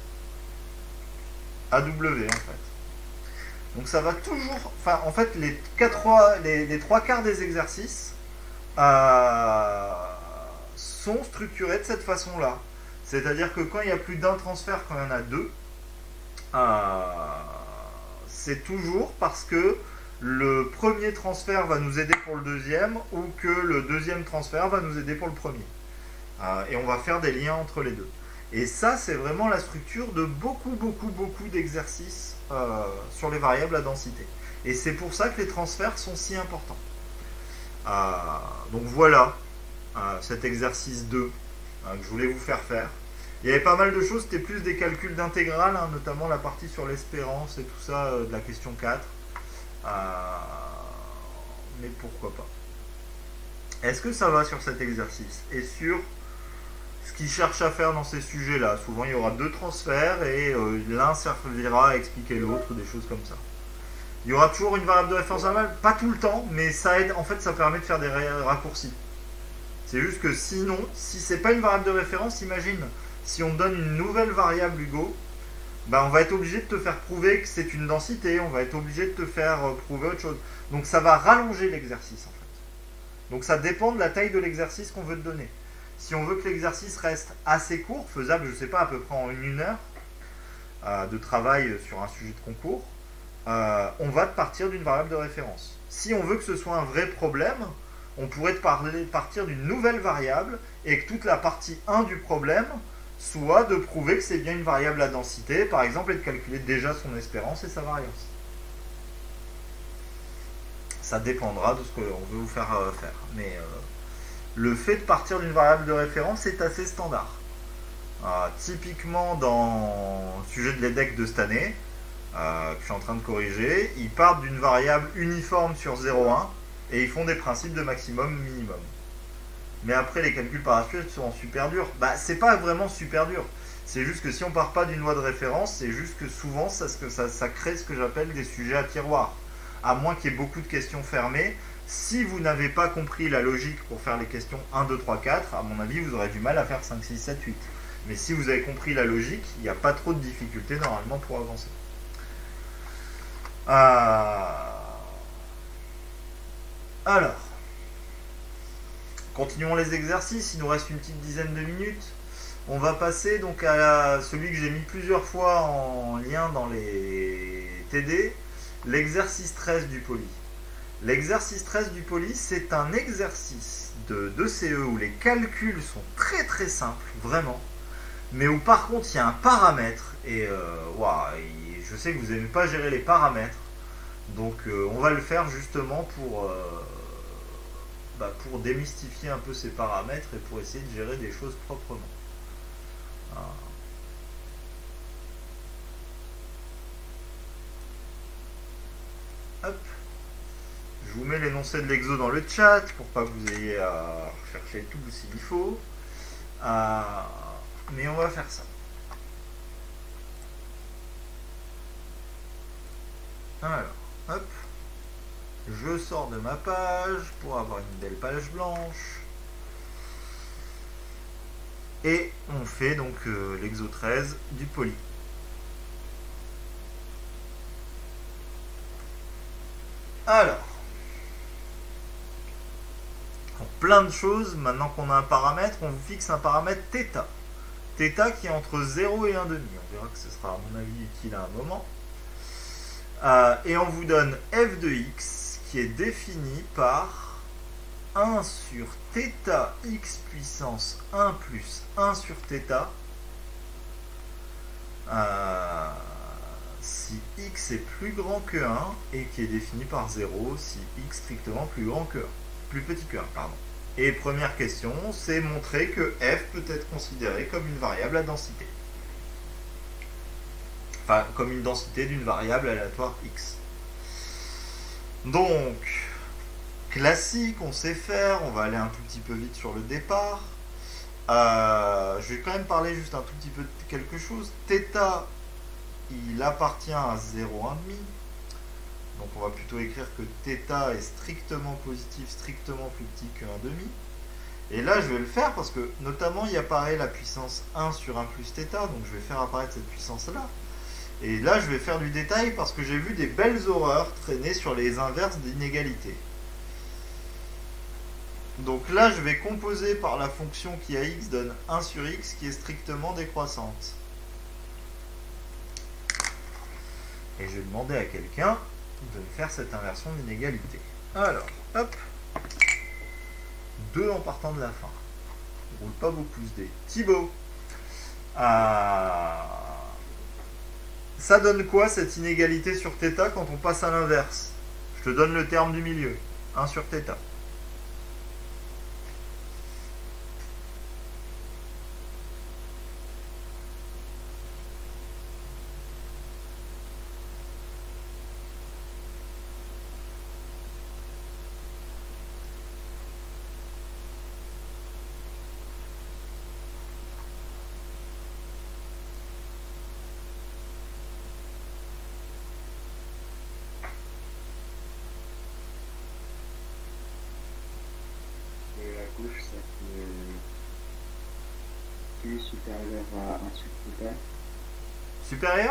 B: à W, en fait. Donc ça va toujours, enfin, en fait, les, quatre, les, les trois quarts des exercices euh, sont structurés de cette façon-là. C'est-à-dire que quand il y a plus d'un transfert, quand il y en a deux, euh, c'est toujours parce que le premier transfert va nous aider pour le deuxième ou que le deuxième transfert va nous aider pour le premier. Euh, et on va faire des liens entre les deux. Et ça, c'est vraiment la structure de beaucoup, beaucoup, beaucoup d'exercices euh, sur les variables à densité. Et c'est pour ça que les transferts sont si importants. Euh, donc voilà, euh, cet exercice deux euh, que je voulais vous faire faire. Il y avait pas mal de choses, c'était plus des calculs d'intégrale, hein, notamment la partie sur l'espérance et tout ça euh, de la question quatre. Euh, mais pourquoi pas. Est-ce que ça va sur cet exercice et sur ce qu'il cherche à faire dans ces sujets-là? Souvent, il y aura deux transferts et euh, l'un servira à expliquer l'autre, des choses comme ça. Il y aura toujours une variable de référence normale, pas tout le temps, mais ça aide. En fait, ça permet de faire des raccourcis. C'est juste que sinon, si c'est pas une variable de référence, imagine, si on donne une nouvelle variable Hugo, ben on va être obligé de te faire prouver que c'est une densité, on va être obligé de te faire prouver autre chose. Donc ça va rallonger l'exercice en fait. Donc ça dépend de la taille de l'exercice qu'on veut te donner. Si on veut que l'exercice reste assez court, faisable, je sais pas, à peu près en une heure euh, de travail sur un sujet de concours, euh, on va te partir d'une variable de référence. Si on veut que ce soit un vrai problème, on pourrait te parler, partir d'une nouvelle variable et que toute la partie un du problème soit de prouver que c'est bien une variable à densité, par exemple, et de calculer déjà son espérance et sa variance. Ça dépendra de ce qu'on veut vous faire euh, faire. Mais euh, le fait de partir d'une variable de référence est assez standard. Euh, typiquement, dans le sujet de l'E D E C de cette année, euh, que je suis en train de corriger, ils partent d'une variable uniforme sur zéro virgule un et ils font des principes de maximum minimum. Mais après, les calculs par la suite seront super durs. Bah, c'est pas vraiment super dur. C'est juste que si on part pas d'une loi de référence, c'est juste que souvent, ça, ça, ça crée ce que j'appelle des sujets à tiroir. À moins qu'il y ait beaucoup de questions fermées. Si vous n'avez pas compris la logique pour faire les questions un, deux, trois, quatre, à mon avis, vous aurez du mal à faire cinq, six, sept, huit. Mais si vous avez compris la logique, il n'y a pas trop de difficultés normalement pour avancer. Euh... Alors... Continuons les exercices, il nous reste une petite dizaine de minutes. On va passer donc à celui que j'ai mis plusieurs fois en lien dans les T D, l'exercice treize du poly. L'exercice treize du poly, c'est un exercice de deux C E où les calculs sont très très simples, vraiment, mais où par contre il y a un paramètre, et euh, wow, je sais que vous n'aimez pas gérer les paramètres, donc euh, on va le faire justement pour... Euh, Bah pour démystifier un peu ces paramètres et pour essayer de gérer des choses proprement. Ah. Hop. Je vous mets l'énoncé de l'exo dans le chat pour pas que vous ayez à rechercher tout s'il faut. Ah. Mais on va faire ça. Alors, hop. Je sors de ma page pour avoir une belle page blanche. Et on fait donc euh, l'exo treize du poly. Alors, donc plein de choses. Maintenant qu'on a un paramètre, on vous fixe un paramètre θ. θ qui est entre zéro et un virgule cinq. On verra que ce sera à mon avis utile à un moment. Euh, et on vous donne f de x qui est défini par un sur θ x puissance un plus un sur θ euh, si x est plus grand que un et qui est défini par zéro si x strictement plus grand que un, plus petit que un, pardon. Et première question, c'est montrer que f peut être considéré comme une variable à densité. Enfin, comme une densité d'une variable aléatoire x. Donc, classique, on sait faire, on va aller un tout petit peu vite sur le départ. Euh, je vais quand même parler juste un tout petit peu de quelque chose. θ, il appartient à zéro virgule cinq. Donc on va plutôt écrire que θ est strictement positif, strictement plus petit que un demi. Et là, je vais le faire parce que, notamment, il apparaît la puissance un sur un plus θ, donc je vais faire apparaître cette puissance-là. Et là, je vais faire du détail parce que j'ai vu des belles horreurs traîner sur les inverses d'inégalité. Donc là, je vais composer par la fonction qui à x donne un sur x qui est strictement décroissante. Et je vais demander à quelqu'un de me faire cette inversion d'inégalité. Alors, hop, deux en partant de la fin. Je roule pas beaucoup ce dé. Thibaut. Ah... Ça donne quoi cette inégalité sur θ quand on passe à l'inverse? Je te donne le terme du milieu, un sur θ.
C: plus supérieur à un sur θ.
B: Supérieur?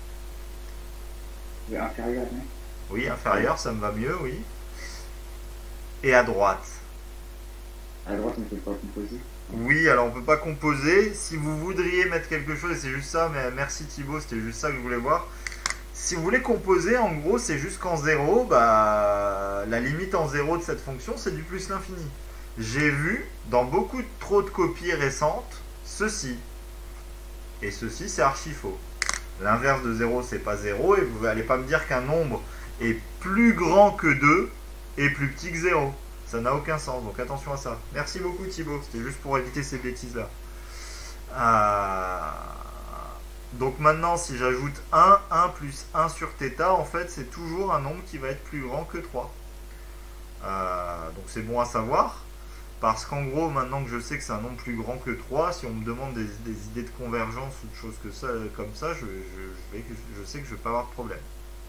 C: Oui, inférieur, non?
B: Oui, inférieur, ça me va mieux, oui. Et à droite?
C: À droite, on ne peut pas composer.
B: Oui, alors on peut pas composer. Si vous voudriez mettre quelque chose, et c'est juste ça, mais merci Thibaut, c'était juste ça que je voulais voir. Si vous voulez composer, en gros, c'est juste qu'en zéro, bah, la limite en zéro de cette fonction, c'est du plus l'infini. J'ai vu, dans beaucoup de, trop de copies récentes, ceci. Et ceci, c'est archi faux. L'inverse de zéro, c'est pas zéro, et vous n'allez pas me dire qu'un nombre est plus grand que deux et plus petit que zéro. Ça n'a aucun sens, donc attention à ça. Merci beaucoup Thibaut, c'était juste pour éviter ces bêtises-là. Euh... Donc maintenant, si j'ajoute un, un plus un sur θ, en fait, c'est toujours un nombre qui va être plus grand que trois. Euh... Donc c'est bon à savoir, parce qu'en gros, maintenant que je sais que c'est un nombre plus grand que trois, si on me demande des, des idées de convergence ou de choses que ça, comme ça, je, je, je, vais, je sais que je ne vais pas avoir de problème.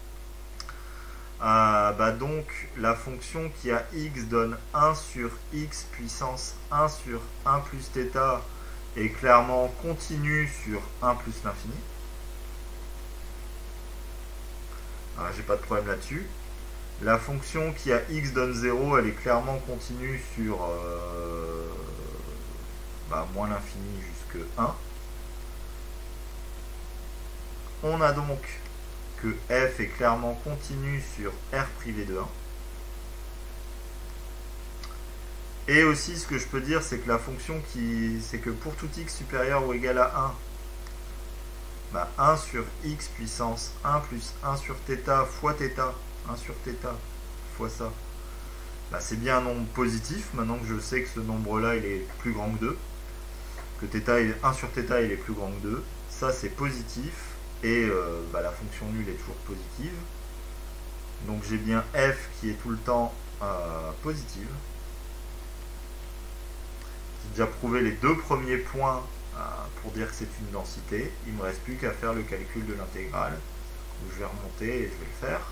B: Euh, bah donc la fonction qui a x donne un sur x puissance un sur un plus θ est clairement continue sur un plus l'infini. Ah, j'ai pas de problème là-dessus. La fonction qui a x donne zéro, elle est clairement continue sur euh, bah, moins l'infini jusque un. On a donc que f est clairement continu sur R privé de un. Et aussi, ce que je peux dire, c'est que la fonction qui... c'est que pour tout x supérieur ou égal à un, bah un sur x puissance un plus un sur θ fois θ, un sur θ fois ça, bah c'est bien un nombre positif, maintenant que je sais que ce nombre-là, il est plus grand que deux, que θ est, un sur θ, il est plus grand que deux, ça c'est positif. Et euh, bah, la fonction nulle est toujours positive. Donc j'ai bien f qui est tout le temps euh, positive. J'ai déjà prouvé les deux premiers points euh, pour dire que c'est une densité. Il ne me reste plus qu'à faire le calcul de l'intégrale. Donc je vais remonter et je vais le faire.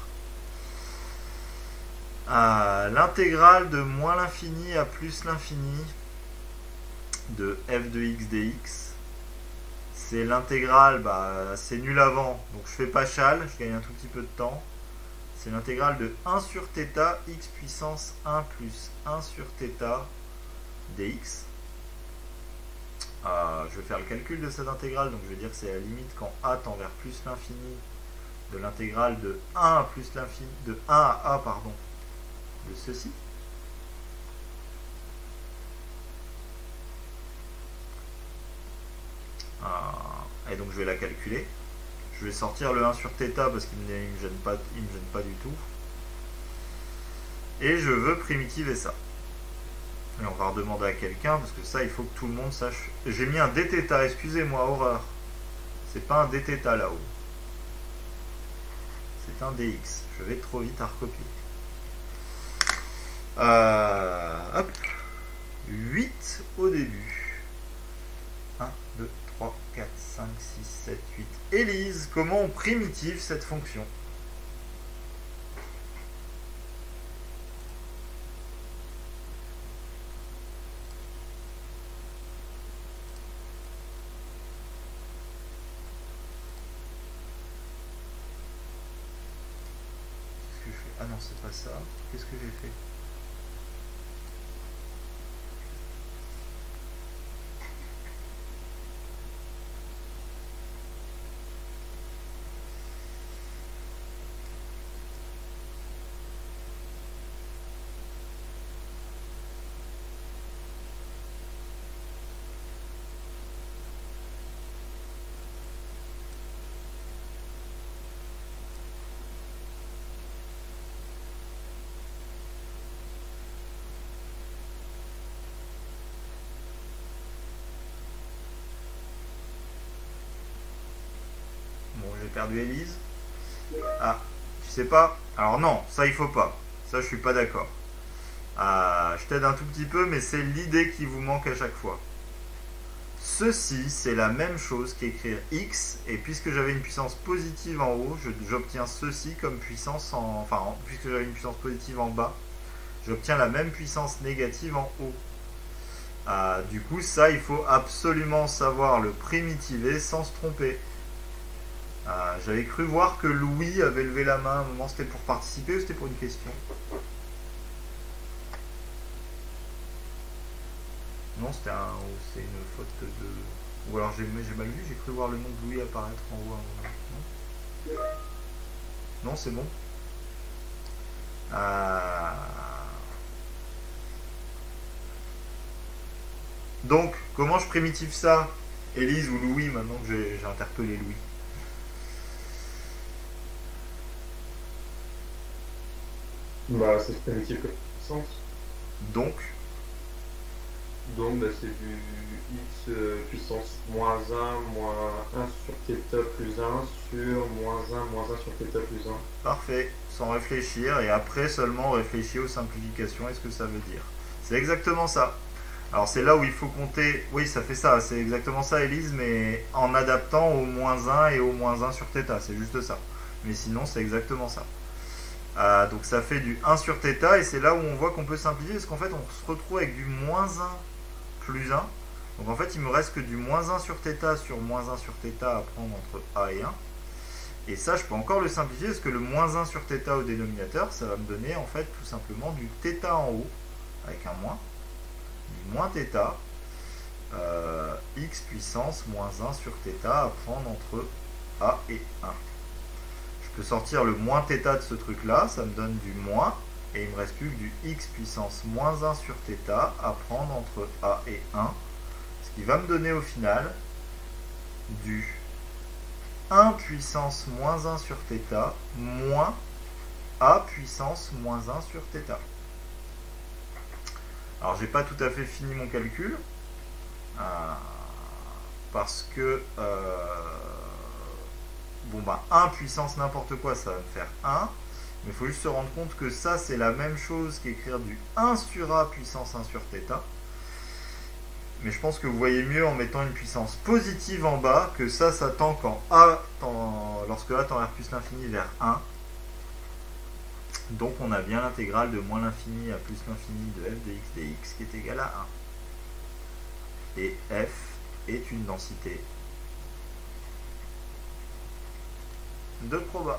B: Euh, l'intégrale de moins l'infini à plus l'infini de f de x dx. C'est l'intégrale, bah, c'est nul avant, donc je fais pas châle, je gagne un tout petit peu de temps. C'est l'intégrale de un sur θ, x puissance un plus un sur θ dx. Euh, je vais faire le calcul de cette intégrale, donc je vais dire que c'est la limite quand a tend vers plus l'infini de l'intégrale de un à plus l'infini, de un à a, pardon, de ceci. Et donc je vais la calculer. Je vais sortir le un sur θ parce qu'il ne me gêne pas, il me gêne pas du tout. Et je veux primitiver ça. Et on va redemander à quelqu'un parce que ça, il faut que tout le monde sache. J'ai mis un dθ, excusez-moi, horreur. C'est pas un dθ là-haut. C'est un dx. Je vais trop vite à recopier. Euh, hop. huit au début. un, deux, trois, quatre, cinq, six, sept, huit. Élise, comment on primitive cette fonction? Qu'est-ce que je fais? Ah non, c'est pas ça. Qu'est-ce que j'ai fait? J'ai perdu Élise. Ah, tu sais pas? Alors non, ça il faut pas. Ça je suis pas d'accord. Ah, je t'aide un tout petit peu, mais c'est l'idée qui vous manque à chaque fois. Ceci, c'est la même chose qu'écrire x, et puisque j'avais une puissance positive en haut, j'obtiens ceci comme puissance en... Enfin, puisque j'avais une puissance positive en bas, j'obtiens la même puissance négative en haut. Euh, du coup, ça, il faut absolument savoir le primitiver sans se tromper. Euh, J'avais cru voir que Louis avait levé la main à un moment. C'était pour participer ou c'était pour une question? Non, c'était un, ou c'est une faute de... Ou alors j'ai mal vu, j'ai cru voir le nom de Louis apparaître en haut à un moment. Non, non, c'est bon. Euh... Donc, comment je primitive ça, Élise ou Louis, maintenant que j'ai interpellé Louis?
D: Bah, c'est primitif comme puissance.
B: Donc,
D: Donc, bah, c'est du x euh, puissance moins un, moins un sur θ plus un sur moins un, moins un sur θ plus un.
B: parfait, sans réfléchir, et après seulement réfléchir aux simplifications et ce que ça veut dire. C'est exactement ça. Alors c'est là où il faut compter, oui ça fait ça, c'est exactement ça Élise, mais en adaptant au moins un et au moins un sur θ, c'est juste ça. Mais sinon c'est exactement ça. Euh, donc ça fait du un sur θ, et c'est là où on voit qu'on peut simplifier, parce qu'en fait on se retrouve avec du moins un plus un. Donc en fait il me reste que du moins un sur θ sur moins un sur θ à prendre entre a et un. Et ça je peux encore le simplifier, parce que le moins un sur θ au dénominateur, ça va me donner en fait tout simplement du θ en haut, avec un moins. Du moins θ, euh, x puissance moins un sur θ à prendre entre a et un. Je peux sortir le moins θ de ce truc là, ça me donne du moins, et il me reste plus que du x puissance moins un sur θ à prendre entre a et un, ce qui va me donner au final du un puissance moins un sur θ moins a puissance moins un sur θ. Alors j'ai pas tout à fait fini mon calcul euh, parce que euh, bon bah un puissance n'importe quoi ça va me faire un, mais il faut juste se rendre compte que ça c'est la même chose qu'écrire du un sur a puissance un sur θ, mais je pense que vous voyez mieux en mettant une puissance positive en bas, que ça ça tend quand a tend, lorsque a tend r plus l'infini vers un. Donc on a bien l'intégrale de moins l'infini à plus l'infini de f de x dx qui est égal à un. Et f est une densité de proba.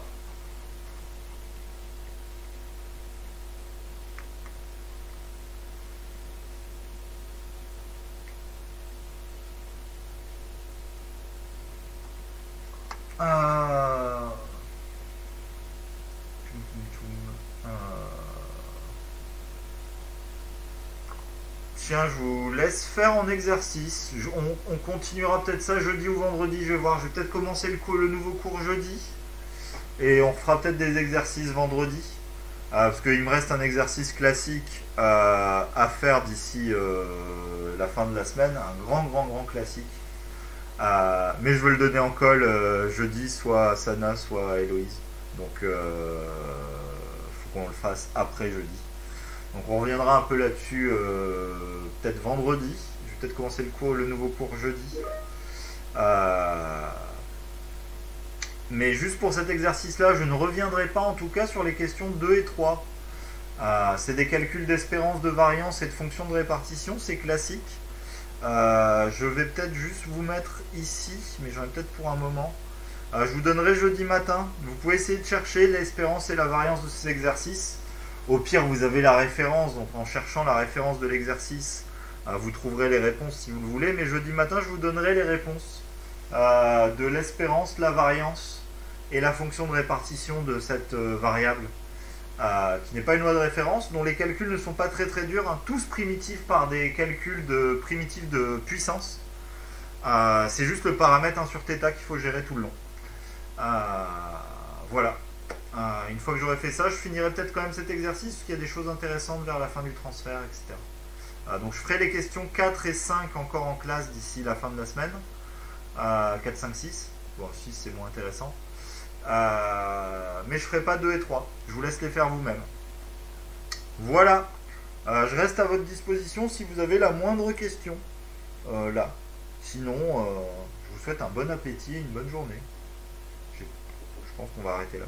B: Euh... Tiens, je vous laisse faire en exercice. Je, on, on continuera peut-être ça jeudi ou vendredi, je vais voir. Je vais peut-être commencer le, cours, le nouveau cours jeudi. Et on fera peut-être des exercices vendredi. Euh, parce qu'il me reste un exercice classique euh, à faire d'ici euh, la fin de la semaine. Un grand, grand, grand classique. Euh, mais je veux le donner en colle euh, jeudi, soit à Sana, soit à Héloïse. Donc, il euh, faut qu'on le fasse après jeudi. Donc on reviendra un peu là-dessus euh, peut-être vendredi. Je vais peut-être commencer le cours, le nouveau cours jeudi. Euh, mais juste pour cet exercice-là, je ne reviendrai pas en tout cas sur les questions deux et trois. Euh, c'est des calculs d'espérance, de variance et de fonction de répartition, c'est classique. Euh, je vais peut-être juste vous mettre ici, mais j'en ai peut-être pour un moment. Euh, je vous donnerai jeudi matin. Vous pouvez essayer de chercher l'espérance et la variance de ces exercices. Au pire, vous avez la référence, donc en cherchant la référence de l'exercice, euh, vous trouverez les réponses si vous le voulez. Mais jeudi matin, je vous donnerai les réponses euh, de l'espérance, la variance et la fonction de répartition de cette euh, variable, euh, qui n'est pas une loi de référence, dont les calculs ne sont pas très très durs, hein, tous primitifs par des calculs de primitifs de puissance. Euh, C'est juste le paramètre un sur θ qu'il faut gérer tout le long. Euh, voilà. Euh, une fois que j'aurai fait ça, je finirai peut-être quand même cet exercice, parce qu'il y a des choses intéressantes vers la fin du transfert, et cetera. Euh, donc je ferai les questions quatre et cinq encore en classe d'ici la fin de la semaine. Euh, quatre, cinq, six. Bon, six c'est moins intéressant. Euh, mais je ferai pas deux et trois. Je vous laisse les faire vous-même. Voilà. Euh, je reste à votre disposition si vous avez la moindre question. Euh, là. Sinon, euh, je vous souhaite un bon appétit et une bonne journée. Je pense qu'on va arrêter là.